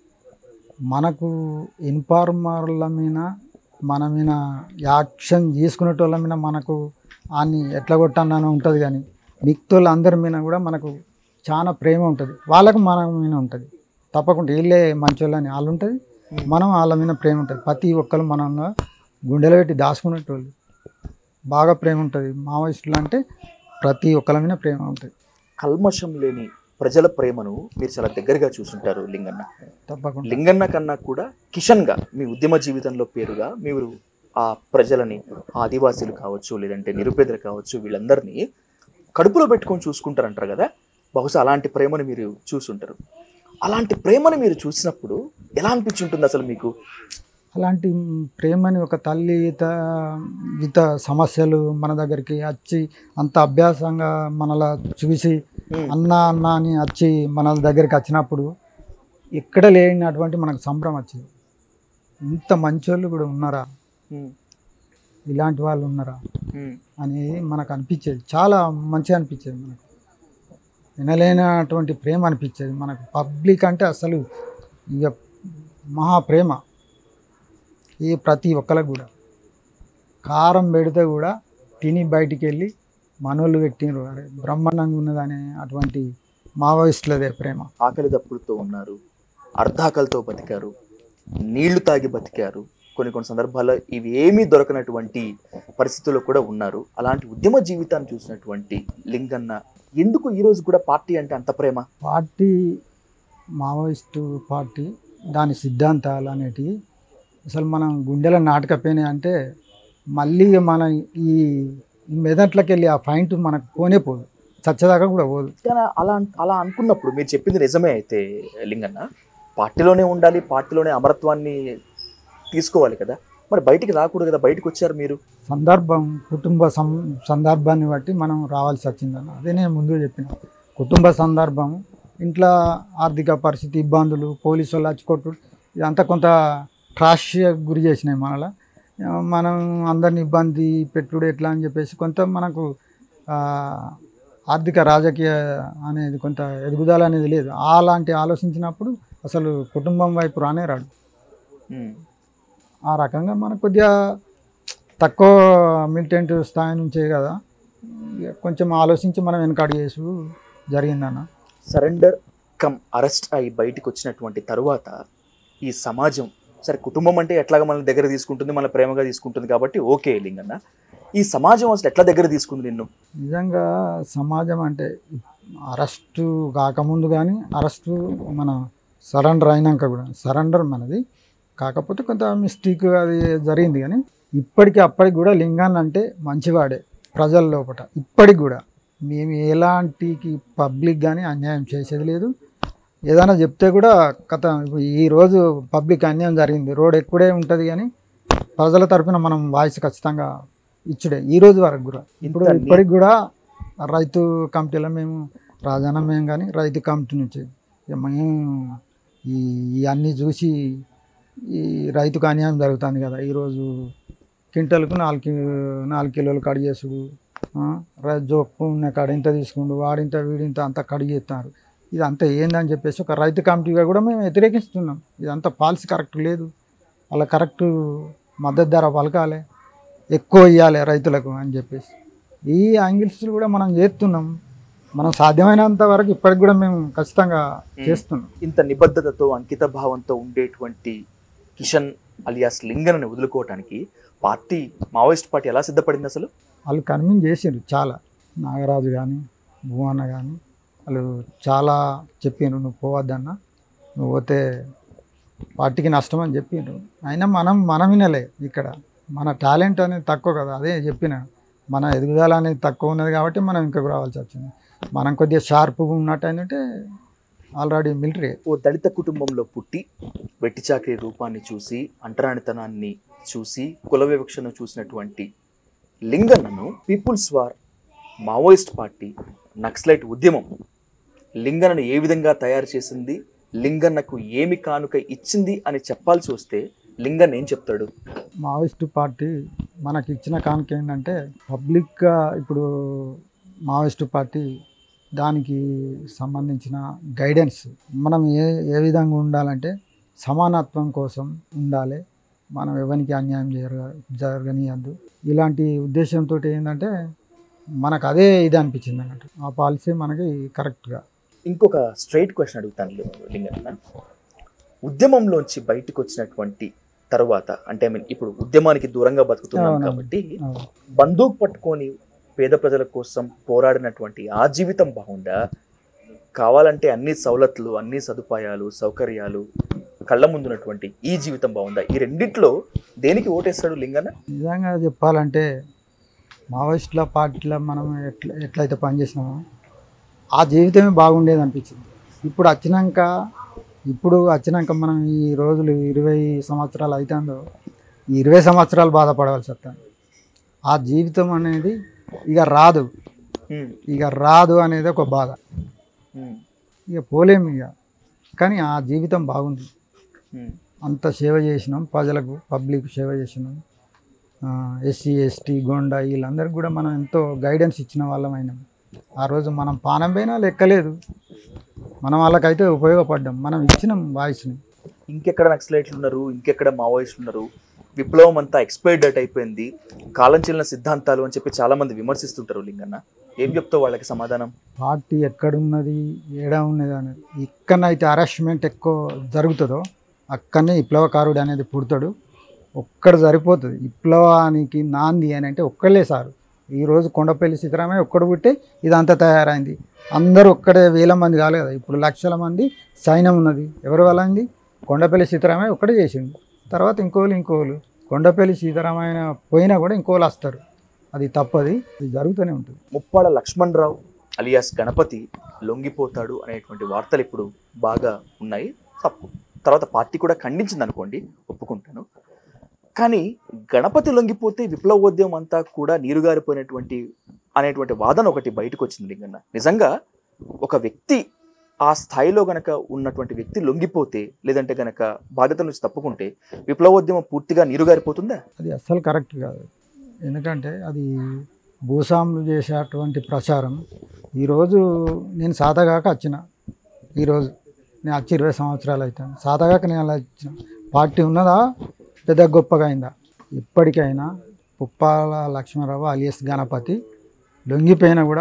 మనకు ఇన్ఫార్మర్ల మీద, మన మీద యాక్షన్ చేసుకునేటోళ్ళ మీద మనకు అన్ని ఎట్లా కొట్టానని ఉంటుంది, కానీ మిగతా అందరి మీద కూడా మనకు చాలా ప్రేమ ఉంటుంది. వాళ్ళకు మన మీద ఉంటుంది తప్పకుండా. వీళ్ళే మంచోళ్ళని వాళ్ళు ఉంటుంది, మనం వాళ్ళ మీద ప్రేమ ఉంటుంది. ప్రతి ఒక్కరు మనంగా గుండెలో పెట్టి దాచుకునేటోళ్ళు, బాగా ప్రేమ ఉంటుంది. మావోయిస్టులు అంటే ప్రతి ఒక్కరి మీద ప్రేమ ఉంటుంది. కల్మషం లేని ప్రజల ప్రేమను మీరు చాలా దగ్గరగా చూసుంటారు లింగన్న. తప్పకుండా. లింగన్న కన్నా కూడా కిషన్గా మీ ఉద్యమ జీవితంలో పేరుగా మీరు ఆ ప్రజలని, ఆదివాసీలు కావచ్చు, లేదంటే నిరుపేదలు కావచ్చు, వీళ్ళందరినీ కడుపులో పెట్టుకొని చూసుకుంటారంటారు కదా. బహుశా అలాంటి ప్రేమను మీరు చూసుంటారు. అలాంటి ప్రేమను మీరు చూసినప్పుడు ఎలా అనిపించుంటుంది అసలు మీకు? అలాంటి ప్రేమని ఒక తల్లి విత సమస్యలు మన దగ్గరికి వచ్చి అంత అభ్యాసంగా మనలా చూసి అన్న అని వచ్చి మన దగ్గరికి వచ్చినప్పుడు ఎక్కడ లేనటువంటి మనకు సంభ్రమం వచ్చింది. ఇంత మంచోళ్ళు కూడా ఉన్నారా, ఇలాంటి వాళ్ళు ఉన్నారా అని మనకు అనిపించేది. చాలా మంచిగా అనిపించేది. మనకు వినలేనటువంటి ప్రేమ అనిపించేది మనకు. పబ్లిక్ అంటే అసలు ఇక మహా ప్రేమ. ఈ ప్రతి ఒక్కరికి కూడా కారం పెడితే కూడా తిని బయటికి వెళ్ళి మనోళ్ళు పెట్టినరు, అరే బ్రహ్మాండంగా ఉన్నదనే అటువంటి మావోయిస్టులదే ప్రేమ. ఆకలి దప్పులతో ఉన్నారు, అర్ధాకలితో బతికారు, నీళ్లు తాగి బతికారు, కొన్ని సందర్భాల్లో ఇవి ఏమీ దొరకనటువంటి పరిస్థితుల్లో కూడా ఉన్నారు. అలాంటి ఉద్యమ జీవితాన్ని చూసినటువంటి లింగన్న ఎందుకు ఈరోజు కూడా పార్టీ అంటే అంత ప్రేమ? పార్టీ, మావోయిస్టు పార్టీ, దాని సిద్ధాంతాలు అనేటివి అసలు మనం గుండెలో నాటకపోయినాయి అంటే మళ్ళీ మన ఈ మెదట్లకి వెళ్ళి ఆ పాయింట్ మనకు పోనే పోదు, చచ్చేదాకా కూడా పోదు. కానీ అలా అనుకున్నప్పుడు మీరు చెప్పింది నిజమే అయితే లింగన్న, పార్టీలోనే ఉండాలి, పార్టీలోనే అమరత్వాన్ని తీసుకోవాలి కదా, మరి బయటికి రాకూడదు కదా. బయటకు వచ్చారు మీరు. సందర్భం, కుటుంబ సందర్భాన్ని బట్టి మనం రావాల్సి వచ్చిందన్న. అదే నేను ముందు చెప్పిన. కుటుంబ సందర్భం, ఇంట్లో ఆర్థిక పరిస్థితి, ఇబ్బందులు, పోలీసు వాళ్ళు వచ్చి ఇదంతా కొంత ట్రాష్గా గురి చేసినాయి మనలా. మనం అందరిని ఇబ్బంది పెట్టుడు ఎట్లా అని చెప్పేసి కొంత మనకు ఆర్థిక రాజకీయ అనేది కొంత ఎదుగుదల అనేది లేదు. అలాంటి ఆలోచించినప్పుడు అసలు కుటుంబం వైపు రానే రాడు. ఆ రకంగా మనకు కొద్దిగా తక్కువ మిలిటెంట్ స్థాయి నుంచే కదా, ఇక కొంచెం ఆలోచించి మనం వెనకాడి చేసు జరిగిందన్న. సరెండర్ కమ్ అరెస్ట్ అయి బయటికి వచ్చినటువంటి తరువాత ఈ సమాజం, సరే కుటుంబం అంటే ఎట్లాగా మన దగ్గర తీసుకుంటుంది, మన ప్రేమగా తీసుకుంటుంది కాబట్టి ఓకే లింగన్న, ఈ సమాజం అసలు ఎట్లా దగ్గర తీసుకుంది నిన్ను? నిజంగా సమాజం అంటే అరెస్టు కాకముందు కానీ, అరెస్టు మన సరెండర్ అయినాక కూడా, సరెండర్ మనది కాకపోతే కొంత మిస్టేక్ అది జరిగింది, కానీ ఇప్పటికి అప్పటికి కూడా లింగాన్ని అంటే మంచివాడే ప్రజల లోపల. ఇప్పటికి కూడా మేము ఎలాంటి పబ్లిక్ కానీ అన్యాయం చేసేది లేదు. ఏదైనా చెప్తే కూడా కథ ఈరోజు పబ్లిక్ అన్యాయం జరిగింది, రోడ్ ఎక్కుడే ఉంటుంది, కానీ ప్రజల తరఫున మనం వాయిస్ ఖచ్చితంగా ఇచ్చుడే ఈ రోజు వరకు కూడా. ఇప్పుడు ఇప్పటికి కూడా రైతు కమిటీలో మేము రాజాన మేము కానీ రైతు కమిటీ నుంచి మేము ఈ అన్నీ చూసి ఈ రైతుకు అన్యాయం జరుగుతుంది కదా, ఈరోజు క్వింటల్కు 4 కిలోలు కడిగి చేసుడు, జోక్కు ఉన్న కాడ ఇంత తీసుకుండు, వాడింత వీడింత అంతా కడిగి చేస్తున్నారు. ఇదంతా ఏందని చెప్పేసి ఒక రైతు కమిటీగా కూడా మేము వ్యతిరేకిస్తున్నాం. ఇదంతా పాలసీ కరెక్ట్ లేదు, అలా కరెక్ట్ మద్దతు ధర పలకాలి, ఎక్కువ ఇవ్వాలి రైతులకు అని చెప్పేసి ఈ యాంగిల్స్ కూడా మనం చేస్తున్నాం. మనం సాధ్యమైనంత వరకు ఇప్పటికి కూడా మేము ఖచ్చితంగా చేస్తున్నాం. ఇంత నిబద్ధతతో అంకిత భావంతో ఉండేటువంటి కిషన్ అలియాస్ లింగన్ని వదులుకోవటానికి పార్టీ, మావోయిస్ట్ పార్టీ ఎలా సిద్ధపడింది అసలు? వాళ్ళు కన్విన్స్ చేసిండ్రు చాలా, నాగరాజు కానీ భువన్న కానీ వాళ్ళు చాలా చెప్పిండ్రు, నువ్వు పోవద్దన్నా, నువ్వు పోతే పార్టీకి నష్టం అని చెప్పిండ్రు. అయినా మనం వినలే. ఇక్కడ మన టాలెంట్ అనేది తక్కువ కదా, అదే చెప్పిన, మన ఎదుగుదల అనేది తక్కువ ఉన్నది కాబట్టి మనం ఇంకా రావాల్సి వచ్చింది. మనం కొద్దిగా షార్ప్గా ఉన్నట్టు ఏంటంటే ఆల్రెడీ మిలిటరీ. ఓ దళిత కుటుంబంలో పుట్టి వెట్టి చాకరీ రూపాన్ని చూసి, అంటరానితనాన్ని చూసి, కుల వివక్షను చూసినటువంటి లింగన్నను people's war, Maoist party, Naxalite ఉద్యమం లింగన్నను ఏ విధంగా తయారు చేసింది, లింగన్నకు ఏమి కానుక ఇచ్చింది అని చెప్పాల్సి వస్తే లింగన్ ఏం చెప్తాడు? మావోయిస్ట్ పార్టీ మనకి ఇచ్చిన కానుక ఏంటంటే పబ్లిక్గా ఇప్పుడు మావోయిస్ట్ పార్టీ దానికి సంబంధించిన గైడెన్స్ మనం ఏ విధంగా ఉండాలంటే సమానత్వం కోసం ఉండాలి, మనం ఎవరికి అన్యాయం జరగనియద్దు, ఇలాంటి ఉద్దేశంతో ఏంటంటే మనకు అదే ఇది అనిపించింది అన్నట్టు. ఆ పాలసీ మనకి కరెక్ట్గా. ఇంకొక స్ట్రైట్ క్వశ్చన్ అడుగుతాను లింగన్న, ఉద్యమంలోంచి బయటకు వచ్చినటువంటి తర్వాత, అంటే ఇప్పుడు ఉద్యమానికి దూరంగా బతుకుతున్నాం కాబట్టి బందూక్ పట్టుకొని పేద ప్రజల కోసం పోరాడినటువంటి ఆ జీవితం బాగుందా, కావాలంటే అన్ని సౌలతులు, అన్ని సదుపాయాలు, సౌకర్యాలు కళ్ళ ముందున్నటువంటి ఈ జీవితం బాగుందా? ఈ రెండిట్లో దేనికి ఓటేస్తాడు లింగన్న? నిజంగా చెప్పాలంటే మావోయిస్టుల పార్టీలో మనం ఎట్లయితే పనిచేసినామో ఆ జీవితమే బాగుండేది అనిపించింది. ఇప్పుడు వచ్చినాక మనం ఈ రోజులు 20 సంవత్సరాలు అవుతుందో ఈ 20 సంవత్సరాలు బాధపడవలసి వస్తుంది. ఆ జీవితం అనేది ఇక రాదు అనేది ఒక బాధ. ఇక పోలేము ఇక, కానీ ఆ జీవితం బాగుంది. అంత సేవ చేసినాం, ప్రజలకు పబ్లిక్ సేవ చేసినాం. ఎస్సీ ఎస్టీ గొండ వీళ్ళందరికీ కూడా మనం ఎంతో గైడెన్స్ ఇచ్చిన వాళ్ళం అయినాం. ఆ రోజు మనం పానం పోయినా లెక్కలేదు, మనం వాళ్ళకైతే ఉపయోగపడ్డాం, మనం ఇచ్చినాం వాయిస్ని. ఇంకెక్కడ నక్సలైట్లు ఉన్నారు, ఇంకెక్కడ మావోయిస్టులు ఉన్నారు, విప్లవం అంతా ఎక్స్పైర్డ్ డేట్ అయిపోయింది, కాలం చెల్లిన సిద్ధాంతాలు అని చెప్పి చాలామంది విమర్శిస్తుంటారు. లింగన్న ఏం చెప్తావు వాళ్ళకి సమాధానం? పార్టీ ఎక్కడున్నది, ఏడా ఉన్నది అనేది, ఎక్కడైతే హరాస్మెంట్ ఎక్కువ జరుగుతుందో అక్కడనే విప్లవకారుడు అనేది పుడతాడు. ఒక్కడ సరిపోతుంది విప్లవానికి నాంది అని అంటే ఒక్కళ్ళే సారు. ఈరోజు కొండపల్లి సీతారామయ్య ఒక్కడు పుట్టే ఇదంతా తయారైంది. అందరూ ఒక్కడే, వేల మంది కాలేదు కదా, ఇప్పుడు లక్షల మంది సైన్యం ఉన్నది. ఎవరి వల్ల అయింది? కొండపల్లి సీతారామయ్య ఒక్కడే చేసిండు. తర్వాత ఇంకోళ్ళు కొండపల్లి సీతారామయ్య పోయినా కూడా ఇంకోళ్ళు వస్తారు. అది తప్పది, అది జరుగుతూనే ఉంటుంది. ముప్పాడ లక్ష్మణరావు అలియాస్ గణపతి లొంగిపోతాడు అనేటువంటి వార్తలు ఇప్పుడు బాగా ఉన్నాయి. తర్వాత పార్టీ కూడా ఖండించింది అనుకోండి, ఒప్పుకుంటాను. కానీ గణపతి లొంగిపోతే విప్లవోద్యమం అంతా కూడా అనేటువంటి వాదన ఒకటి బయటకు వచ్చింది లింగన్న. నిజంగా ఒక వ్యక్తి ఆ స్థాయిలో గనక ఉన్నటువంటి వ్యక్తి లొంగిపోతే, లేదంటే గనక బాధ్యత నుంచి తప్పుకుంటే విప్లవోద్యమం పూర్తిగా నీరుగారిపోతుందా? అది అస్సలు కరెక్ట్ కాదు. ఎందుకంటే అది భూస్వాములు చేసేటువంటి ప్రచారం. ఈరోజు నేను సాతగాక వచ్చిన, ఈరోజు నేను వచ్చి 20 సంవత్సరాలు అవుతాను. సాతగాక నేను అలా వచ్చిన. పార్టీ ఉన్నదా పెద్ద గొప్పగా అయిందా? ఇప్పటికైనా పుప్పాల లక్ష్మణరావు అలియస్ గణపతి లొంగిపోయినా కూడా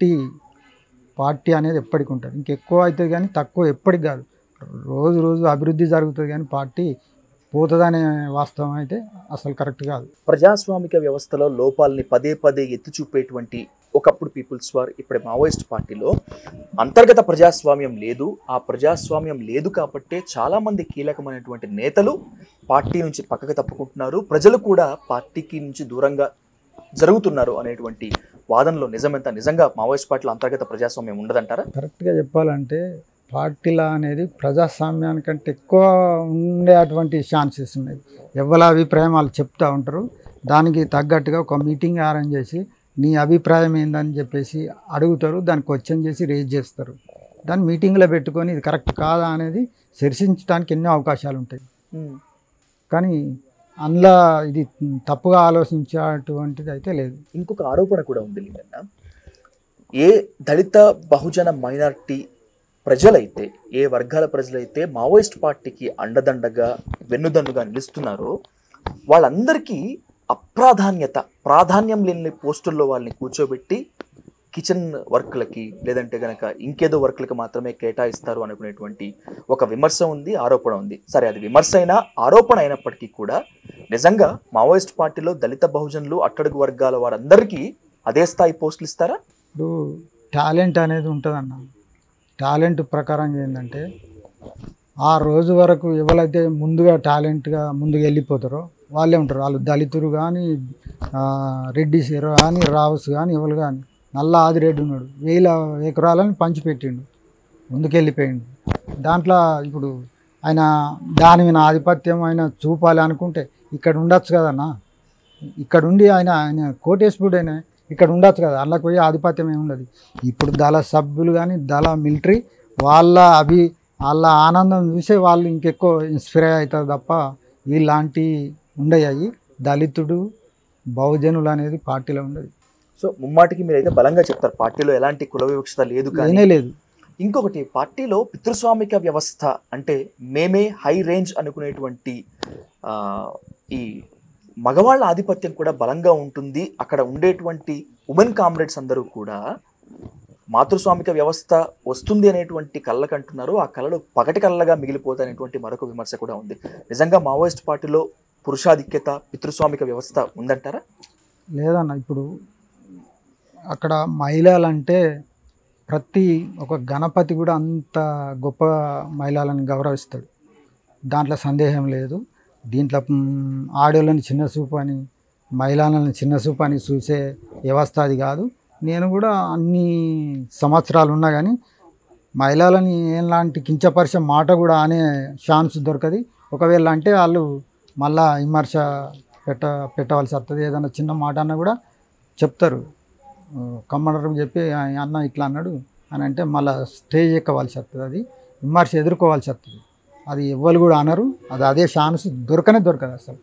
పార్టీ అనేది ఎప్పటికి ఉంటుంది. ఇంకెక్కువ అవుతుంది కానీ తక్కువ ఎప్పటికి కాదు. రోజు రోజు అభివృద్ధి జరుగుతుంది కానీ పార్టీ పోతుందనే వాస్తవం అయితే అసలు కరెక్ట్ కాదు. ప్రజాస్వామిక వ్యవస్థలో లోపాలని పదే పదే ఎత్తి చూపేటువంటి ఒకప్పుడు పీపుల్స్ వార్, ఇప్పుడు మావోయిస్ట్ పార్టీలో అంతర్గత ప్రజాస్వామ్యం లేదు. ఆ ప్రజాస్వామ్యం లేదు కాబట్టే చాలామంది కీలకమైనటువంటి నేతలు పార్టీ నుంచి పక్కకు తప్పుకుంటున్నారు, ప్రజలు కూడా పార్టీకి నుంచి దూరంగా జరుగుతున్నారు అనేటువంటి వాదనలో నిజమెంత? నిజంగా మావోయిస్ట్ పార్టీలో అంతర్గత ప్రజాస్వామ్యం ఉండదంటారా? కరెక్ట్గా చెప్పాలంటే పార్టీలా అనేది ప్రజాస్వామ్యానికంటే ఎక్కువ ఉండేటువంటి ఛాన్సెస్ ఉన్నాయి. ఎవరి అభిప్రాయం వాళ్ళు చెప్తూ ఉంటారు. దానికి తగ్గట్టుగా ఒక మీటింగ్ అరేంజ్ చేసి నీ అభిప్రాయం ఏందని చెప్పేసి అడుగుతారు. దాన్ని క్వశ్చన్ చేసి రేజ్ చేస్తారు. దాన్ని మీటింగ్లో పెట్టుకొని ఇది కరెక్ట్ కాదా అనేది చర్చించడానికి ఎన్నో అవకాశాలు ఉంటాయి. కానీ అందులో ఇది తప్పుగా ఆలోచించేటువంటిది అయితే లేదు. ఇంకొక ఆరోపణ కూడా ఉంది లింగన్న. ఏ దళిత బహుజన మైనారిటీ ప్రజలైతే, ఏ వర్గాల ప్రజలైతే మావోయిస్ట్ పార్టీకి అండదండగా వెన్నుదన్నుగా నిలుస్తున్నారో వాళ్ళందరికీ ప్రాధాన్యం లేని పోస్టుల్లో వాళ్ళని కూర్చోబెట్టి కిచెన్ వర్క్లకి లేదంటే కనుక ఇంకేదో వర్క్లకి మాత్రమే కేటాయిస్తారు అనుకునేటువంటి ఒక విమర్శ ఉంది, ఆరోపణ ఉంది. సరే, అది విమర్శ అయినా ఆరోపణ అయినప్పటికీ కూడా నిజంగా మావోయిస్ట్ పార్టీలో దళిత బహుజనులు అట్టడుగు వర్గాల వారందరికీ అదే స్థాయి పోస్టులు ఇస్తారా? ఇప్పుడు టాలెంట్ అనేది ఉంటుందన్న. టాలెంట్ ప్రకారం ఏంటంటే ఆ రోజు వరకు ఎవరైతే ముందుగా టాలెంట్గా ముందుకు వెళ్ళిపోతారో వాళ్ళే ఉంటారు. వాళ్ళు దళితులు కానీ, రెడ్డిస్ కానీ, రావుస్ కానీ, ఎవరు కానీ. నల్ల ఆదిరెడ్డి ఉన్నాడు, 1000 ఎకరాలని పంచిపెట్టిండు, ముందుకెళ్ళిపోయిండు. దాంట్లో ఇప్పుడు ఆయన దాని మీద ఆధిపత్యం ఆయన చూపాలి అనుకుంటే ఇక్కడ ఉండొచ్చు కదన్నా. ఇక్కడ ఉండి ఆయన కోటేశ్వరుడైనా ఇక్కడ ఉండొచ్చు కదా. అందులోకి పోయి ఆధిపత్యం ఏమి ఉండదు. ఇప్పుడు దళ సభ్యులు కానీ దళ మిలిటరీ వాళ్ళ ఆనందం చూసే వాళ్ళు ఇంకెక్కువ ఇన్స్పైర్ అవుతారు తప్ప ఇలాంటి ఉండయాయి. దళితుడు బహుజనులు అనేది పార్టీలో ఉండదు. సో ముమ్మాటికి మీరైతే బలంగా చెప్తారు పార్టీలో ఎలాంటి కుల వివక్షత లేదు కానీ లేదు. ఇంకొకటి, పార్టీలో పితృస్వామిక వ్యవస్థ అంటే మేమే హై రేంజ్ అనుకునేటువంటి ఈ మగవాళ్ళ ఆధిపత్యం కూడా బలంగా ఉంటుంది. అక్కడ ఉండేటువంటి ఉమెన్ కామ్రేడ్స్ అందరూ కూడా మాతృస్వామిక వ్యవస్థ వస్తుంది అనేటువంటి కళ్ళకు అంటున్నారు. ఆ కళలు పగటి కళ్ళగా మిగిలిపోతాయి అనేటువంటి మరొక విమర్శ కూడా ఉంది. నిజంగా మావోయిస్ట్ పార్టీలో పురుషాధిక్యత, పితృస్వామిక వ్యవస్థ ఉందంటారా? లేదన్న. ఇప్పుడు అక్కడ మహిళలంటే ప్రతి ఒక గణపతి కూడా అంత గొప్ప మహిళలను గౌరవిస్తాడు. దాంట్లో సందేహం లేదు. దీంట్లో ఆడోళ్ళని చిన్న చూపు అని, మహిళలను చిన్న చూపు అని చూసే వ్యవస్థ అది కాదు. నేను కూడా అన్ని సంవత్సరాలు ఉన్నా కానీ మహిళలని ఎలాంటి కించపరిచే మాట కూడా అనే ఛాన్స్ దొరకదు. ఒకవేళ అంటే వాళ్ళు మళ్ళా విమర్శ పెట్టవలసి వస్తుంది. ఏదైనా చిన్న మాట అన్నా కూడా చెప్తారు. కమాండర్కి చెప్పి అన్న ఇట్లా అన్నాడు అని అంటే మళ్ళీ స్టేజ్ ఎక్కవలసి వస్తుంది. అది విమర్శ ఎదుర్కోవాల్సి వస్తుంది. అది ఎవ్వరు కూడా అనరు. అదే ఛాన్స్ దొరకదు అసలు.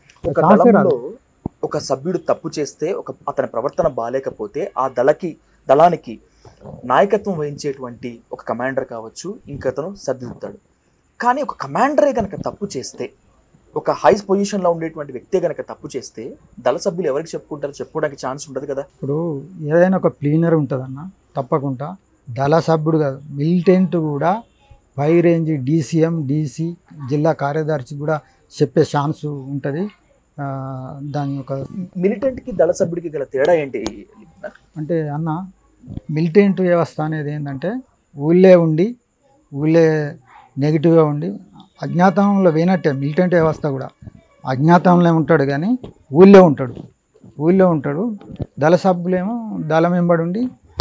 ఒక సభ్యుడు తప్పు చేస్తే, అతని ప్రవర్తన బాలేకపోతే ఆ దళానికి నాయకత్వం వహించేటువంటి ఒక కమాండర్ కావచ్చు, ఇంకతను సర్దిద్దుతాడు. కానీ ఒక కమాండరే కనుక తప్పు చేస్తే, ఒక హై పొజిషన్లో ఉండేటువంటి వ్యక్తే కనుక తప్పు చేస్తే దళ సభ్యులు ఎవరికి చెప్పుకుంటారో చెప్పుకోవడానికి ఛాన్స్ ఉండదు కదా. ఇప్పుడు ఏదైనా ఒక ప్లీనర్ ఉంటుందన్న, తప్పకుండా దళ సభ్యుడు కాదు, మిలిటెంట్ కూడా పై రేంజ్ DCM, DC, జిల్లా కార్యదర్శి కూడా చెప్పే ఛాన్స్ ఉంటుంది. దాని ఒక మిలిటెంట్కి దళ సభ్యుడికి గల తేడా ఏంటి అంటే అన్న, మిలిటెంట్ వ్యవస్థ అనేది ఏంటంటే ఊళ్ళే నెగిటివ్గా ఉండి అజ్ఞాతంలో పోయినట్టే. మిలిటెంట్ వ్యవస్థ కూడా అజ్ఞాతంలో ఉంటాడు కానీ ఊళ్ళో ఉంటాడు. దళ సభ్యులేమో దళం వెంబడి ఉండి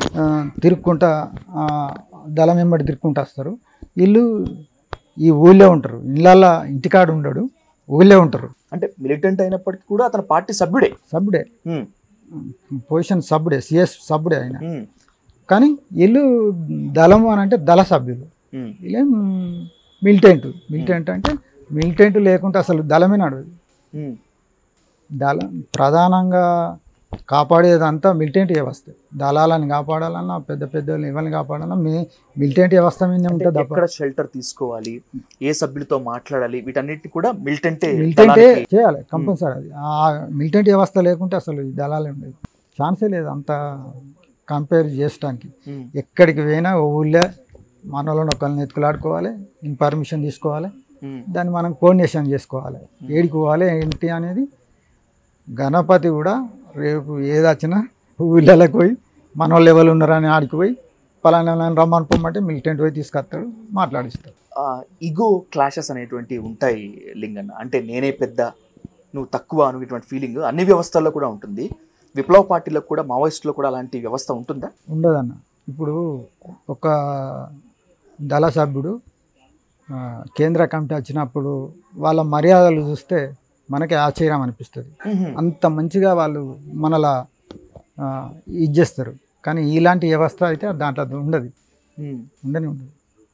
దళం వెంబడి తిరుక్కుంటూ వస్తారు. వీళ్ళు ఈ ఊళ్ళో ఉంటారు. ఇంటికాడు ఉండడు, ఊళ్ళో ఉంటారు. అంటే మిలిటెంట్ అయినప్పటికీ కూడా అతను పార్టీ సభ్యుడే, పొజిషన్ సభ్యుడే, CS సభ్యుడే ఆయన. కానీ వీళ్ళు దళము అని అంటే దళ సభ్యులు. వీళ్ళేం మిలిటెంట్ అంటే మిలిటెంట్ లేకుంటే అసలు దళమే నడవదు. ప్రధానంగా కాపాడేదంతా మిలిటెంట్ వ్యవస్థ. దళాలను కాపాడాలన్నా, పెద్ద పెద్ద ఎవరిని కాపాడాలన్నా మిలిటెంట్ వ్యవస్థ మీద ఉంటుంది తప్ప ఎక్కడ షెల్టర్ తీసుకోవాలి, ఏ సభ్యులతో మాట్లాడాలి, వీటన్నిటిని కూడా మిలిటెంటే చేయాలి కంపల్సరీ. అది ఆ మిలిటెంట్ వ్యవస్థ లేకుంటే అసలు ఈ దళాలే ఉండేది, ఛాన్సే లేదు అంత కంపేర్ చేయడానికి. ఎక్కడికి పోయినా ఊళ్ళో మన వాళ్ళని ఒకరిని ఎత్తుకులాడుకోవాలి, ఇన్ఫర్మేషన్ తీసుకోవాలి, దాన్ని మనం కోఆర్డినేషన్ చేసుకోవాలి, ఏడికి పోవాలి ఏంటి అనేది. గణపతి కూడా రేపు ఏది వచ్చినా ఊళ్ళకి పోయి మన వాళ్ళు ఎవరు ఉన్నారని ఆడికి పోయి పలానా రమ్మని పొమ్మంటే మిలిటెంట్ పోయి తీసుకొస్తాడు, మాట్లాడిస్తాడు. ఈగో క్లాషెస్ అనేటువంటి ఉంటాయి లింగన్న. అంటే నేనే పెద్ద, నువ్వు తక్కువ అనేటువంటి ఫీలింగ్ అన్ని వ్యవస్థల్లో కూడా ఉంటుంది. విప్లవ పార్టీలో కూడా, మావోయిస్టులో కూడా అలాంటి వ్యవస్థ ఉంటుందా? ఉండదన్న. ఇప్పుడు ఒక దళ సభ్యుడు కేంద్ర కమిటీ వచ్చినప్పుడు వాళ్ళ మర్యాదలు చూస్తే మనకి ఆశ్చర్యం అనిపిస్తుంది. అంత మంచిగా వాళ్ళు మనలా ఇది చేస్తారు. కానీ ఇలాంటి వ్యవస్థ అయితే దాంట్లో ఉండదు, ఉండనే ఉండదు,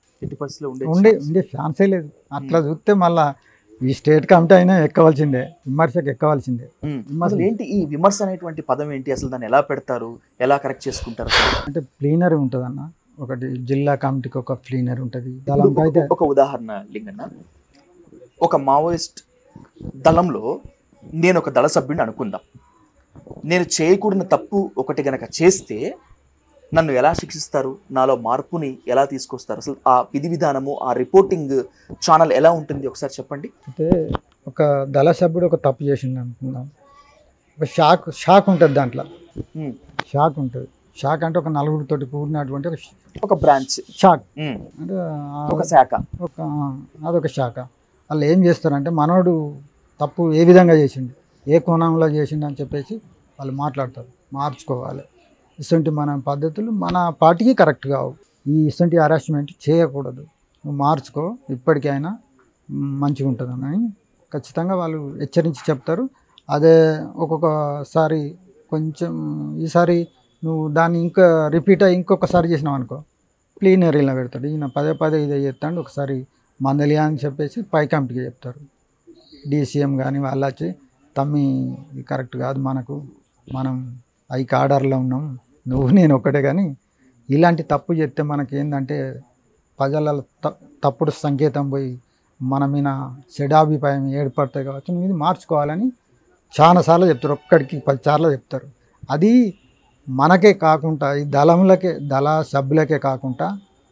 ఉండే ఛాన్సే లేదు. అట్లా చూస్తే మళ్ళా ఈ స్టేట్ కమిటీ అయినా ఎక్కవలసిందే, విమర్శకు ఎక్కవలసిందే. అసలు ఏంటి ఈ విమర్శ అనేటువంటి పదం ఏంటి? అసలు దాన్ని ఎలా పెడతారు, ఎలా కరెక్ట్ చేసుకుంటారు? అంటే ప్లీనరీ ఉంటుంది అన్న, ఒకటి జిల్లా కమిటీకి ఒక ప్లీనరీ ఉంటుంది. ఒక ఉదాహరణ లింగన్న, ఒక మావోయిస్ట్ దళంలో నేను ఒక దళ సభ్యుడిని అనుకుందాం. నేను చేయకూడని తప్పు ఒకటి గనక చేస్తే నన్ను ఎలా శిక్షిస్తారు, నాలో మార్పుని ఎలా తీసుకొస్తారు, అసలు ఆ విధి విధానము, ఆ రిపోర్టింగ్ ఛానల్ ఎలా ఉంటుంది ఒకసారి చెప్పండి. అయితే ఒక దళ సభ్యుడు ఒక తప్పు చేసిండు అనుకుందాం, ఒక షాక్ ఉంటుంది దాంట్లో. షాక్ ఉంటుంది. షాక్ అంటే ఒక నలుగురితోటి కూడినటువంటి ఒక బ్రాంచ్ షాక్, అంటే ఒక శాఖ, అదొక శాఖ. వాళ్ళు ఏం చేస్తారంటే మనోడు తప్పు ఏ విధంగా చేసిండు, ఏ కోణంలో చేసిండు అని చెప్పేసి వాళ్ళు మాట్లాడతారు. మార్చుకోవాలి, ఇటువంటి మన పద్ధతులు మన పార్టీకి కరెక్ట్ కావు, ఈ ఇటువంటి హరాస్మెంట్ చేయకూడదు, నువ్వు మార్చుకో, ఇప్పటికైనా మంచిగా ఉంటుందని ఖచ్చితంగా వాళ్ళు హెచ్చరించి చెప్తారు. అదే ఒక్కొక్కసారి కొంచెం ఈసారి నువ్వు దాన్ని ఇంకా రిపీట్ అయ్యి ఇంకొకసారి చేసినావు అనుకో, ప్లీనరీలో పెడతాడు. ఈయన పదే పదే ఇదే చెప్తాడు, ఒకసారి మందలియా అని చెప్పేసి పై కమిటీకి చెప్తారు. డీసీఎం కానీ వాళ్ళు వచ్చి తమ్మి ఇది కరెక్ట్ కాదు, మనం ఐకి ఆర్డర్లో ఉన్నాం, నువ్వు నేను ఒక్కటే. కానీ ఇలాంటి తప్పు చెప్తే మనకి ఏంటంటే ప్రజల తప్పుడు సంకేతం పోయి మన మీద చెడాభిప్రాయం ఏర్పడతాయి కావచ్చు, నువ్వు ఇది మార్చుకోవాలని చాలాసార్లు చెప్తారు, ఒక్కడికి 10 సార్లు చెప్తారు. అది మనకే కాకుండా ఈ దళ సభ్యులకే కాకుండా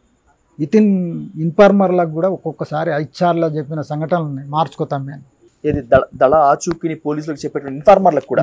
ఇన్ఫార్మర్లకు కూడా ఒక్కొక్కసారి 5 సార్లు చెప్పిన సంఘటనలు ఉన్నాయి, మార్చుకోతాం మేము. ఏది దళ ఆచూకిని పోలీసులకు చెప్పేటువంటి ఇన్ఫార్మర్లకు కూడా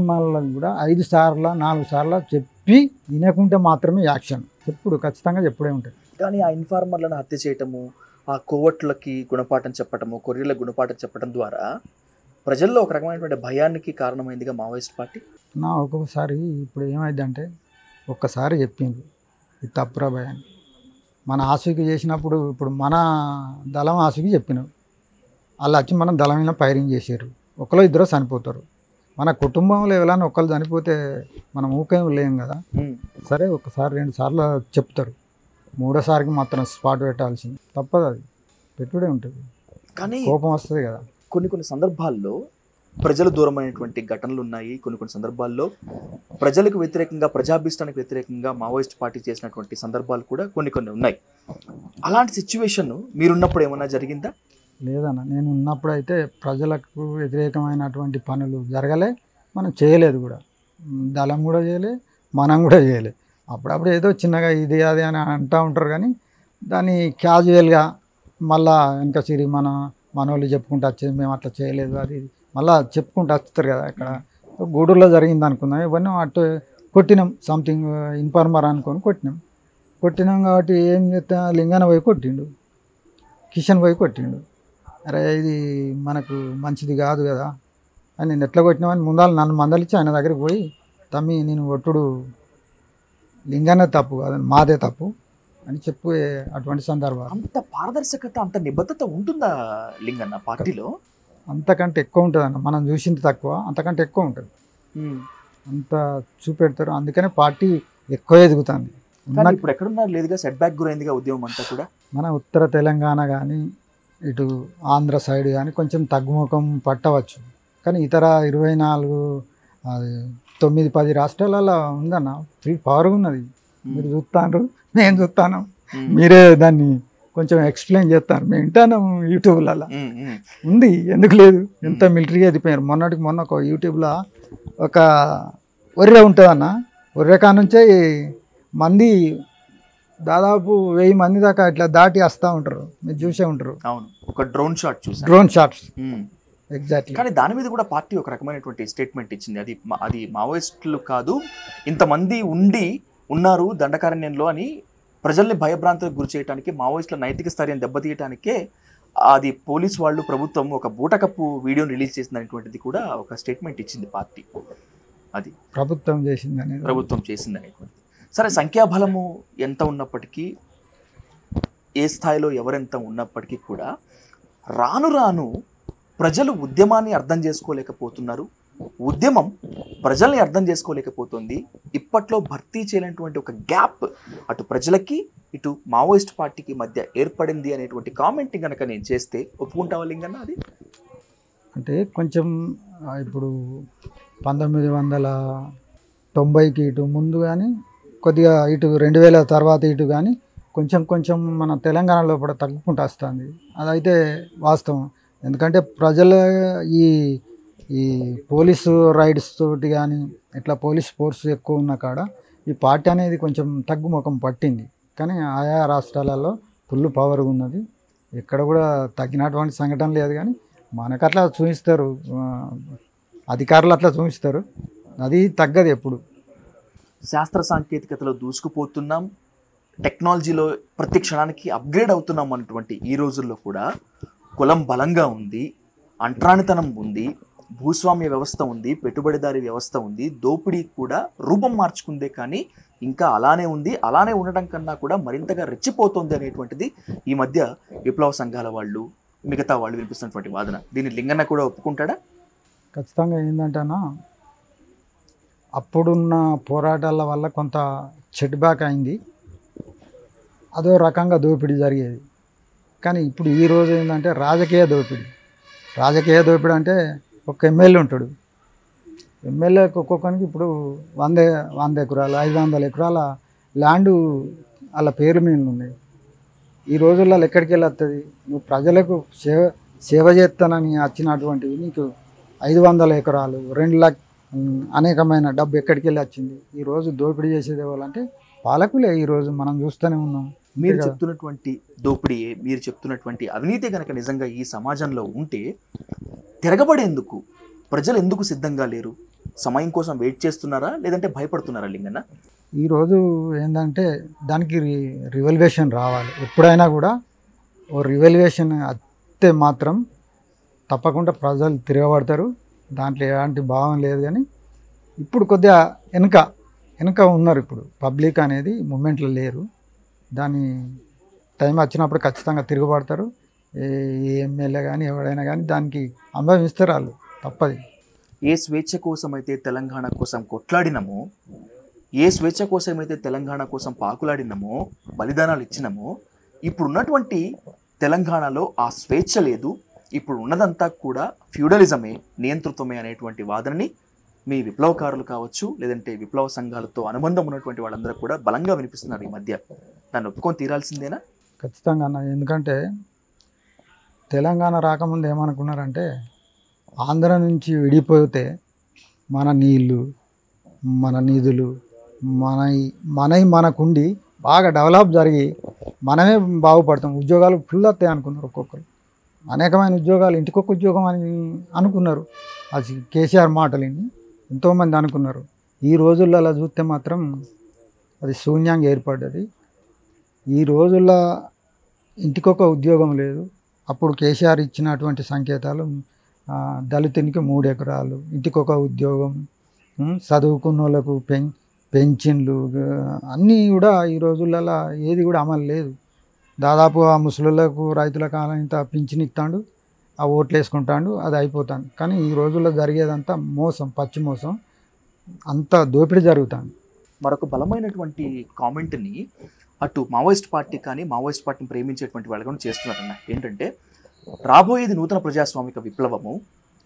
5 సార్లు 4 సార్లు చెప్పి వినకుంటే మాత్రమే యాక్షన్. ఖచ్చితంగా చెప్పుడే ఉంటుంది. కానీ ఆ ఇన్ఫార్మర్లను హత్య చేయటము, ఆ కోవట్లకి గుణపాఠం చెప్పటము, కొర్రీలకు గుణపాఠం చెప్పడం ద్వారా ప్రజల్లో ఒక రకమైనటువంటి భయానికి కారణమైందిగా మావోయిస్ట్ పార్టీ. ఒక్కొక్కసారి ఇప్పుడు ఏమైందంటే ఒక్కసారి చెప్పింది ఇది తప్పురా భయాన్ని, మన ఆసుకి చేసినప్పుడు ఇప్పుడు మన దళం ఆసుకి చెప్పినాం, వాళ్ళు వచ్చి మనం దళం మీద ఫైరింగ్ చేసారు, ఒకరు ఇద్దరు చనిపోతారు. మన కుటుంబంలో ఎవరైనా ఒకళ్ళు చనిపోతే మనం ఊకేం లేం కదా. సరే ఒకసారి 2 సార్లు చెప్తారు, 3వసారికి మాత్రం స్పాట్ పెట్టాల్సింది, తప్పదు, అది పెట్టుడే ఉంటుంది. కానీ కోపం వస్తుంది కదా. కొన్ని సందర్భాల్లో ప్రజలు దూరమైనటువంటి ఘటనలు ఉన్నాయి. కొన్ని సందర్భాల్లో ప్రజలకు వ్యతిరేకంగా, ప్రజాభిష్టానికి వ్యతిరేకంగా మావోయిస్ట్ పార్టీ చేసినటువంటి సందర్భాలు కూడా కొన్ని ఉన్నాయి. అలాంటి సిచ్యువేషన్ మీరున్నప్పుడు ఏమన్నా జరిగిందా? లేదన్న, నేను ఉన్నప్పుడు అయితే ప్రజలకు వ్యతిరేకమైనటువంటి పనులు జరగలే, మనం చేయలేదు కూడా, దళం కూడా చేయలే, మనం కూడా చేయలే. అప్పుడప్పుడు ఏదో చిన్నగా ఇది అది అని అంటూ ఉంటారు, కానీ దాన్ని క్యాజువల్గా మళ్ళా ఇంకా సిరి మనోళ్ళు చెప్పుకుంటూ వచ్చేది, మేము అట్లా చేయలేదు అది మళ్ళీ చెప్పుకుంటూ వస్తారు కదా. ఇక్కడ గూడూరులో జరిగింది అనుకుందాం, ఇవన్నీ అటు కొట్టినాం, సంథింగ్ ఇన్ఫార్మర్ అనుకొని కొట్టినాం కాబట్టి ఏం చేస్తా, లింగాన పోయి కొట్టిండు, కిషన్ పోయి కొట్టిండు. అరే ఇది మనకు మంచిది కాదు కదా అని నేను ఎట్లా కొట్టినామని ముందాలు నన్ను మందలిచ్చి ఆయన దగ్గరికి పోయి, తమ్మి నేను కొట్టుడు లింగానే తప్పు కాదని మాదే తప్పు అని చెప్పే అటువంటి సందర్భాలు. అంత పారదర్శకత, అంత నిబద్ధత ఉంటుందా లింగన్న పార్టీలో? అంతకంటే ఎక్కువ ఉంటుంది అన్న, మనం చూసింది తక్కువ, అంతకంటే ఎక్కువ ఉంటుంది, అంత చూపెడతారు. అందుకనే పార్టీ ఎక్కువ ఎదుగుతుంది. ఇప్పుడు ఎక్కడున్నారు లేదుగా, సెట్ బ్యాక్ గురైందిగా ఉద్యమం అంతా కూడా. మన ఉత్తర తెలంగాణ కానీ ఇటు ఆంధ్ర సైడ్ కానీ కొంచెం తగ్గుముఖం పట్టవచ్చు, కానీ ఇతర 24 9-10 రాష్ట్రాలలో ఉందన్న, ఫుల్ పవర్గా ఉన్నది. మీరు చూస్తాను, నేను చూస్తాను, మీరే దాన్ని కొంచెం ఎక్స్ప్లెయిన్ చేస్తారు. మేము వింటాను యూట్యూబ్లలో ఉంది, ఎందుకు లేదు. ఎంత మిలిటరీ ఎదిపోయారు. మొన్నటికి మొన్న ఒక యూట్యూబ్లో ఒక ఒర్రె ఉంటుందన్న, ఒర్రె కానుంచే మంది దాదాపు 1000 మంది దాకా ఇట్లా దాటి వస్తూ ఉంటారు. మీరు చూసే ఉంటారు. అవును, ఒక డ్రోన్ షాట్ చూసాను. Drone shots exactly. కానీ దాని మీద కూడా పార్టీ ఒక రకమైనటువంటి స్టేట్మెంట్ ఇచ్చింది. అది మావోయిస్టులు కాదు, ఇంతమంది ఉన్నారు దండకారణ్యంలో అని ప్రజల్ని భయభ్రాంతులకు గురి చేయడానికి, మావోయిస్టుల నైతిక స్థైర్యం దెబ్బతీయటానికే అది పోలీసు వాళ్ళు, ప్రభుత్వం ఒక బూటకప్పు వీడియోని రిలీజ్ చేసింది అనేటువంటిది కూడా ఒక స్టేట్మెంట్ ఇచ్చింది పార్టీ. అది ప్రభుత్వం చేసింది అనేటువంటిది. సరే, సంఖ్యాబలము ఎంత ఉన్నప్పటికీ, ఏ స్థాయిలో ఎవరెంత ఉన్నప్పటికీ కూడా రాను రాను ప్రజలు ఉద్యమాన్ని అర్థం చేసుకోలేకపోతున్నారు. ఉద్యమం ప్రజల్ని అర్థం చేసుకోలేకపోతుంది. ఇప్పట్లో భర్తీ చేయలేనటువంటి ఒక గ్యాప్ అటు ప్రజలకి ఇటు మావోయిస్ట్ పార్టీకి మధ్య ఏర్పడింది అనేటువంటి కామెంట్ కనుక నేను చేస్తే ఒప్పుకుంటావా లింగన్న? అది అంటే కొంచెం ఇప్పుడు 1990కి ఇటు ముందు కానీ, కొద్దిగా ఇటు 2000 తర్వాత ఇటు కానీ కొంచెం మన తెలంగాణలో కూడా తగ్గుకుంటూ వస్తుంది. అదైతే వాస్తవం. ఎందుకంటే ప్రజల ఈ పోలీసు రైడ్స్ తోటి కానీ, ఇట్లా పోలీస్ ఫోర్స్ ఎక్కువ ఉన్న కాడ ఈ పార్టీ అనేది కొంచెం తగ్గుముఖం పట్టింది. కానీ ఆయా రాష్ట్రాలలో ఫుల్ పవర్గా ఉన్నది. ఎక్కడ కూడా తగ్గినటువంటి సంఘటన లేదు. కానీ మనకు అట్లా చూపిస్తారు, అధికారులు అట్లా చూపిస్తారు, అది తగ్గదు ఎప్పుడు. శాస్త్ర సాంకేతికతలో దూసుకుపోతున్నాం, టెక్నాలజీలో ప్రతి క్షణానికి అప్గ్రేడ్ అవుతున్నాం అన్నటువంటి ఈ రోజుల్లో కూడా కులం బలంగా ఉంది, అంటరానితనం ఉంది, భూస్వామ్య వ్యవస్థ ఉంది, పెట్టుబడిదారీ వ్యవస్థ ఉంది, దోపిడీ కూడా రూపం మార్చుకుందే కానీ ఇంకా అలానే ఉంది. అలానే ఉండటం కన్నా కూడా మరింతగా రెచ్చిపోతుంది అనేటువంటిది ఈ మధ్య విప్లవ సంఘాల వాళ్ళు, మిగతా వాళ్ళు వినిపిస్తున్నటువంటి వాదన. దీన్ని లింగన్న కూడా ఒప్పుకుంటాడా? ఖచ్చితంగా. ఏంటంటేనా, అప్పుడున్న పోరాటాల వల్ల కొంత సెట్ బ్యాక్ అయింది, అదో రకంగా దోపిడీ జరిగేది. కానీ ఇప్పుడు ఈరోజు ఏంటంటే రాజకీయ దోపిడీ అంటే ఒక ఎమ్మెల్యే ఉంటాడు, ఎమ్మెల్యేకి ఒక్కొక్కరికి ఇప్పుడు 100 ఎకరాలు 500 ఎకరాల ల్యాండు వాళ్ళ పేరు మీద ఉన్నాయి. ఈ రోజుల్లో ఎక్కడికి వెళ్ళి వస్తుంది? నువ్వు ప్రజలకు సేవ చేస్తానని వచ్చినటువంటివి నీకు 500 ఎకరాలు 2 లక్ష అనేకమైన డబ్బు ఎక్కడికి వెళ్ళి వచ్చింది? ఈరోజు దోపిడీ చేసేది ఎవరంటే పాలకులే. ఈరోజు మనం చూస్తూనే ఉన్నాం. మీరు చెప్తున్నటువంటి దోపిడీయే, మీరు చెప్తున్నటువంటి అవినీతి కనుక నిజంగా ఈ సమాజంలో ఉంటే తిరగబడేందుకు ప్రజలు ఎందుకు సిద్ధంగా లేరు? సమయం కోసం వెయిట్ చేస్తున్నారా, లేదంటే భయపడుతున్నారా లింగన్న? ఈరోజు ఏంటంటే దానికి రివల్యూషన్ రావాలి. ఎప్పుడైనా కూడా ఓ రివల్యూషన్ వస్తే మాత్రం తప్పకుండా ప్రజలు తిరగబడతారు. దాంట్లో ఎలాంటి భావం లేదు. కానీ ఇప్పుడు కొద్దిగా వెనుక ఉన్నారు. ఇప్పుడు పబ్లిక్ అనేది మూమెంట్లో లేరు. దాని టైం వచ్చినప్పుడు ఖచ్చితంగా తిరగబడతారు. ఏ ఎమ్మెల్యే కానీ ఎవడైనా కానీ దానికి అనుభవిస్తారు వాళ్ళు, తప్పది. ఏ స్వేచ్ఛ కోసమైతే తెలంగాణ కోసం కొట్లాడినామో, ఏ స్వేచ్ఛ కోసమైతే తెలంగాణ కోసం పాకులాడినామో, బలిదానాలు ఇచ్చినామో, ఇప్పుడున్నటువంటి తెలంగాణలో ఆ స్వేచ్ఛ లేదు. ఇప్పుడు ఉన్నదంతా కూడా ఫ్యూడలిజమే, నియంతృత్వమే అనేటువంటి వాదనని మీ విప్లవకారులు కావచ్చు, లేదంటే విప్లవ సంఘాలతో అనుబంధం ఉన్నటువంటి వాళ్ళందరూ కూడా బలంగా వినిపిస్తున్నారు ఈ మధ్య. దాన్ని ఒప్పుకొని తీరాల్సిందేనా? ఖచ్చితంగా అన్న. ఎందుకంటే తెలంగాణ రాకముందు ఏమనుకున్నారంటే ఆంధ్ర నుంచి విడిపోతే మన నీళ్ళు, మన నిధులు మనకుండి బాగా డెవలప్ జరిగి మనమే బాగుపడతాం, ఉద్యోగాలు ఫుల్ వస్తాయి అనుకున్నారు. ఒక్కొక్కరు అనేకమైన ఉద్యోగాలు, ఇంటికొక ఉద్యోగం అని అనుకున్నారు. అది కేసీఆర్ మాటలని ఎంతోమంది అనుకున్నారు. ఈ రోజుల్లో అలా చూస్తే మాత్రం అది శూన్యంగా ఏర్పడ్డది. ఈ రోజుల్లో ఇంటికొక ఉద్యోగం లేదు. అప్పుడు కేసీఆర్ ఇచ్చినటువంటి సంకేతాలు దళితునికి 3 ఎకరాలు, ఇంటికొక ఉద్యోగం, చదువుకున్న వాళ్ళకు పెన్షన్లు అన్నీ కూడా ఈ రోజులలో ఏది కూడా అమలు లేదు. దాదాపు ఆ ముసలులకు రైతుల కాలం ఇంత పింఛన్ ఇస్తాడు, ఆ ఓట్లు వేసుకుంటాడు, అది అయిపోతాడు. కానీ ఈ రోజుల్లో జరిగేదంతా మోసం, పచ్చి మోసం, అంత దోపిడీ జరుగుతుంది. మరొక బలమైనటువంటి కామెంట్ని అటు మావోయిస్ట్ పార్టీ కానీ మావోయిస్ట్ పార్టీని ప్రేమించేటువంటి వాళ్ళు కూడా చేస్తున్నారన్న. ఏంటంటే రాబోయేది నూతన ప్రజాస్వామిక విప్లవము,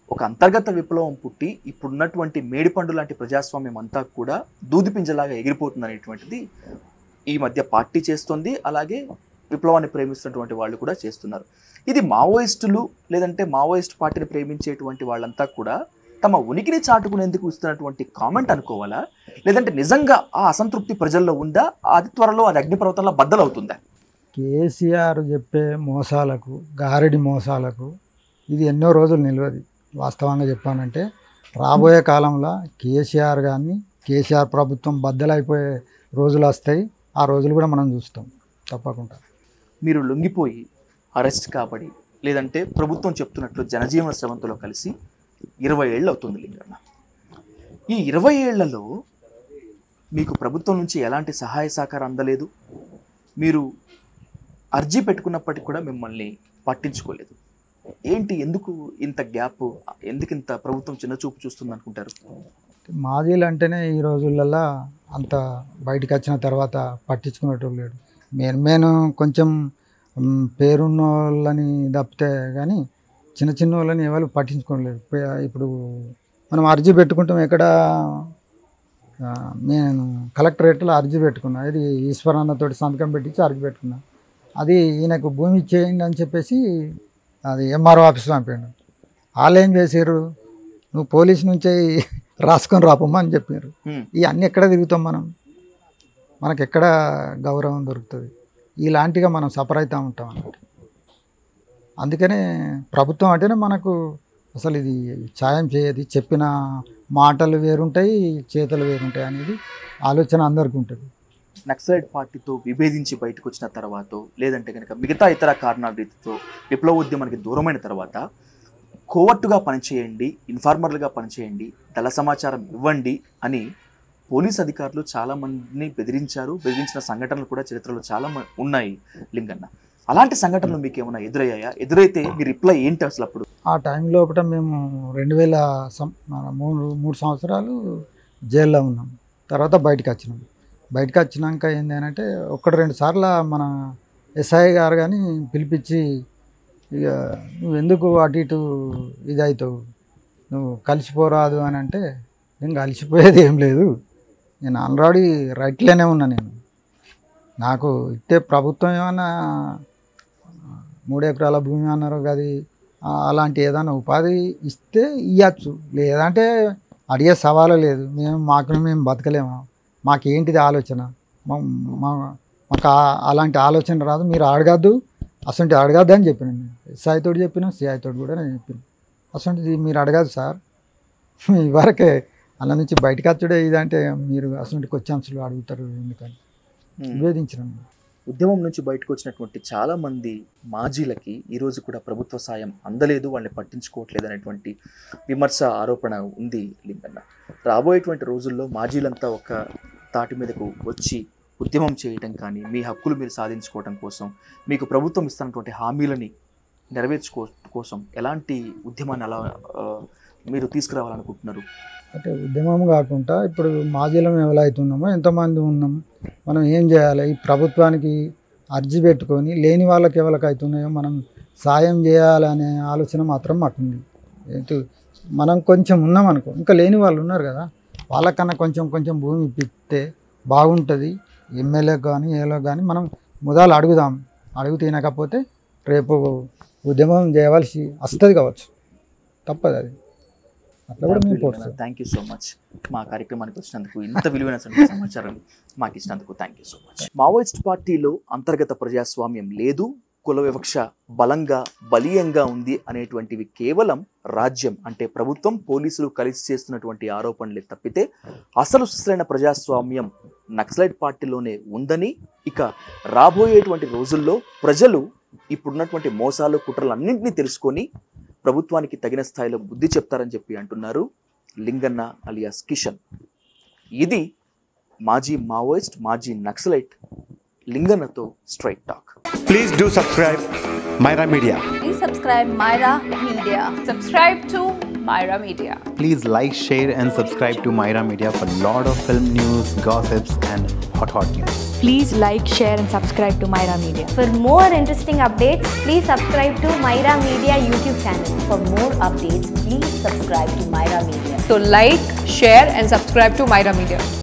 ఒక అంతర్గత విప్లవం పుట్టి ఇప్పుడున్నటువంటి మేడిపండు లాంటి ప్రజాస్వామ్యం అంతా కూడా దూదిపింజలాగా ఎగిరిపోతుంది అనేటువంటిది ఈ మధ్య పార్టీ చేస్తుంది, అలాగే విప్లవాన్ని ప్రేమిస్తున్నటువంటి వాళ్ళు కూడా చేస్తున్నారు. ఇది మావోయిస్టులు లేదంటే మావోయిస్ట్ పార్టీని ప్రేమించేటువంటి వాళ్ళంతా కూడా తమ ఉనికిని చాటుకునేందుకు ఇస్తున్నటువంటి కామెంట్ అనుకోవాలా, లేదంటే నిజంగా ఆ అసంతృప్తి ప్రజల్లో ఉందా, అది త్వరలో అది అగ్నిపర్వతంలో బద్దలవుతుందా? కేసీఆర్ చెప్పే మోసాలకు, గారడి మోసాలకు ఇది ఎన్నో రోజులు నిలవది. వాస్తవంగా చెప్పానంటే రాబోయే కాలంలో కేసీఆర్ కానీ కేసీఆర్ ప్రభుత్వం బద్దలైపోయే రోజులు వస్తాయి. ఆ రోజులు కూడా మనం చూస్తాం తప్పకుండా. మీరు లొంగిపోయి అరెస్ట్ కాబడి లేదంటే ప్రభుత్వం చెప్తున్నట్లు జనజీవన స్రవంతిలో కలిసి 20 ఏళ్ళు అవుతుంది లింగన్న. ఈ 20 ఏళ్లలో మీకు ప్రభుత్వం నుంచి ఎలాంటి సహాయ సహకారం అందలేదు. మీరు అర్జీ పెట్టుకున్నప్పటికీ కూడా మిమ్మల్ని పట్టించుకోలేదు. ఏంటి, ఎందుకు ఇంత గ్యాప్, ఎందుకు ఇంత ప్రభుత్వం చిన్నచూపు చూస్తుంది అనుకుంటారు? మాజీలు అంటేనే ఈ రోజులలో అంత బయటకు వచ్చిన తర్వాత పట్టించుకునేటోళ్ళు లేడు. నేను కొంచెం పేరున్న వాళ్ళని తప్పితే కానీ చిన్న చిన్న వాళ్ళని ఎవరు పట్టించుకోలేదు. ఇప్పుడు మనం అర్జీ పెట్టుకుంటాం, ఎక్కడ నేను కలెక్టరేట్లో అర్జీ పెట్టుకున్నా, ఇది ఈశ్వరన్నతోటి సంతకం పెట్టించి అర్జీ పెట్టుకున్నా. అది ఈయనకు భూమి ఇచ్చేయండి అని చెప్పేసి అది ఎంఆర్ఓ ఆఫీస్లో పంపాడు. వాళ్ళు ఏం చేశారు, నువ్వు పోలీస్ నుంచే రాసుకొని రాపమ్మా అని చెప్పారు. ఇవన్నీ ఎక్కడ తిరుగుతాం మనం, మనకు ఎక్కడ గౌరవం దొరుకుతుంది? ఇలాంటిగా మనం సఫర్ అవుతూ ఉంటాం అన్నట్టు. అందుకనే ప్రభుత్వం అంటేనే మనకు అసలు ఇది సాయం చేయదు. చెప్పిన మాటలు వేరుంటాయి, చేతులు వేరుంటాయి అనేది ఆలోచన అందరికీ ఉంటుంది. నక్సలైట్ పార్టీతో విభేదించి బయటకు వచ్చిన తర్వాత, లేదంటే కనుక మిగతా ఇతర కారణాల రీతితో విప్లవోద్యమానికి దూరమైన తర్వాత కోవర్టుగా పనిచేయండి, ఇన్ఫార్మర్లుగా పనిచేయండి, దళ సమాచారం ఇవ్వండి అని పోలీస్ అధికారులు చాలామందిని బెదిరించారు. బెదిరించిన సంఘటనలు కూడా చరిత్రలో చాలా ఉన్నాయి లింగన్న. అలాంటి సంఘటనలు మీకు ఏమైనా ఎదురయ్యాయా? ఎదురైతే మీ రిప్లై ఏంటి అసలు? అప్పుడు ఆ టైంలో ఒకట మేము 2003 సంవత్సరాలు జైల్లో ఉన్నాం. తర్వాత బయటకు వచ్చినాం. బయటకు వచ్చినాక ఏంటి అంటే 1-2 సార్లు మన ఎస్ఐ గారు కానీ పిలిపించి, ఇక నువ్వు ఎందుకు అటు ఇటు ఇది అవుతావు, నువ్వు కలిసిపోరాదు అని అంటే, నేను కలిసిపోయేది ఏం లేదు, నేను ఆల్రెడీ రైట్లోనే ఉన్నా. నాకు ఇట్టే ప్రభుత్వం ఏమన్నా 3 ఎకరాల భూమి అన్నారు కదా, అలాంటి ఏదైనా ఉపాధి ఇస్తే ఇవ్వచ్చు, లేదంటే అడిగే సవాలు లేదు. మేము బతకలేము, మాకేంటిది ఆలోచన, మాకు అలాంటి ఆలోచన రాదు, మీరు అడగద్దు, అసలు అడగద్దు అని చెప్పినాను. ఎస్ఐతో చెప్పినా, సిఐతో కూడా నేను చెప్పిన, అసలు మీరు అడగదు సార్, ఇవరకే అలా నుంచి బయటకు వచ్చుడే ఇదంటే మీరు అసలు క్వశ్చన్స్లు అడుగుతారు ఎందుకని నివేదించినాను. ఉద్యమం నుంచి బయటకు వచ్చినటువంటి చాలామంది మాజీలకి ఈరోజు కూడా ప్రభుత్వ సాయం అందలేదు, వాళ్ళని పట్టించుకోవట్లేదు అనేటువంటి విమర్శ, ఆరోపణ ఉంది లింగన్న. రాబోయేటువంటి రోజుల్లో మాజీలంతా ఒక తాటి మీదకు వచ్చి ఉద్యమం చేయటం కానీ, మీ హక్కులు మీరు సాధించుకోవడం కోసం, మీకు ప్రభుత్వం ఇస్తున్నటువంటి హామీలని కోసం ఎలాంటి ఉద్యమాన్ని అలా మీరు తీసుకురావాలనుకుంటున్నారు? అంటే ఉద్యమం కాకుండా ఇప్పుడు మాజీలం ఎవరు అవుతున్నామో, ఎంతమంది ఉన్నాం, మనం ఏం చేయాలి? ఈ ప్రభుత్వానికి అర్జీ పెట్టుకొని లేని వాళ్ళకి ఎవరికి అవుతున్నాయో మనం సాయం చేయాలనే ఆలోచన మాత్రం మాకుంది. మనం కొంచెం ఉన్నాం అనుకో, ఇంకా లేని వాళ్ళు ఉన్నారు కదా, వాళ్ళకన్నా కొంచెం భూమి ఇప్పిస్తే బాగుంటుంది. ఎమ్మెల్యే కానీ ఏలో కానీ మనం మొదలు అడుగుదాం, అడుగు తినకపోతే రేపు ఉద్యమం చేయవలసి వస్తుంది కావచ్చు, తప్పదు అది. అట్లా కూడా మేము పోతాం. థ్యాంక్ యూ సో మచ్ మా కార్యక్రమానికి వచ్చినందుకు, ఇంత విలువైన సమాచారం మాకు ఇచ్చినందుకు thank you so much. Maoist పార్టీలో అంతర్గత ప్రజాస్వామ్యం లేదు, కుల వివక్ష బలంగా బలీయంగా ఉంది అనేటువంటివి కేవలం రాజ్యం అంటే ప్రభుత్వం, పోలీసులు కలిసి చేస్తున్నటువంటి ఆరోపణలే తప్పితే అసలు సిసలైన ప్రజాస్వామ్యం నక్సలైట్ పార్టీలోనే ఉందని, ఇక రాబోయేటువంటి రోజుల్లో ప్రజలు ఇప్పుడున్నటువంటి మోసాలు కుట్రలన్నింటినీ తెలుసుకొని ప్రభుత్వానికి తగిన స్థాయిలో బుద్ధి చెప్తారని చెప్పి అంటున్నారు లింగన్న అలియాస్ కిషన్. ఇది మాజీ మావోయిస్ట్, మాజీ నక్సలైట్ లింగన్నతో straight talk. Please do subscribe Myra Media. Please subscribe Myra Media. Subscribe to Myra Media. Please like, share and subscribe to Myra Media for lot of film news, gossips and hot news. Please like, share and subscribe to Myra Media. For more interesting updates, please subscribe to Myra Media YouTube channel. For more updates, please subscribe to Myra Media. So like, share and subscribe to Myra Media.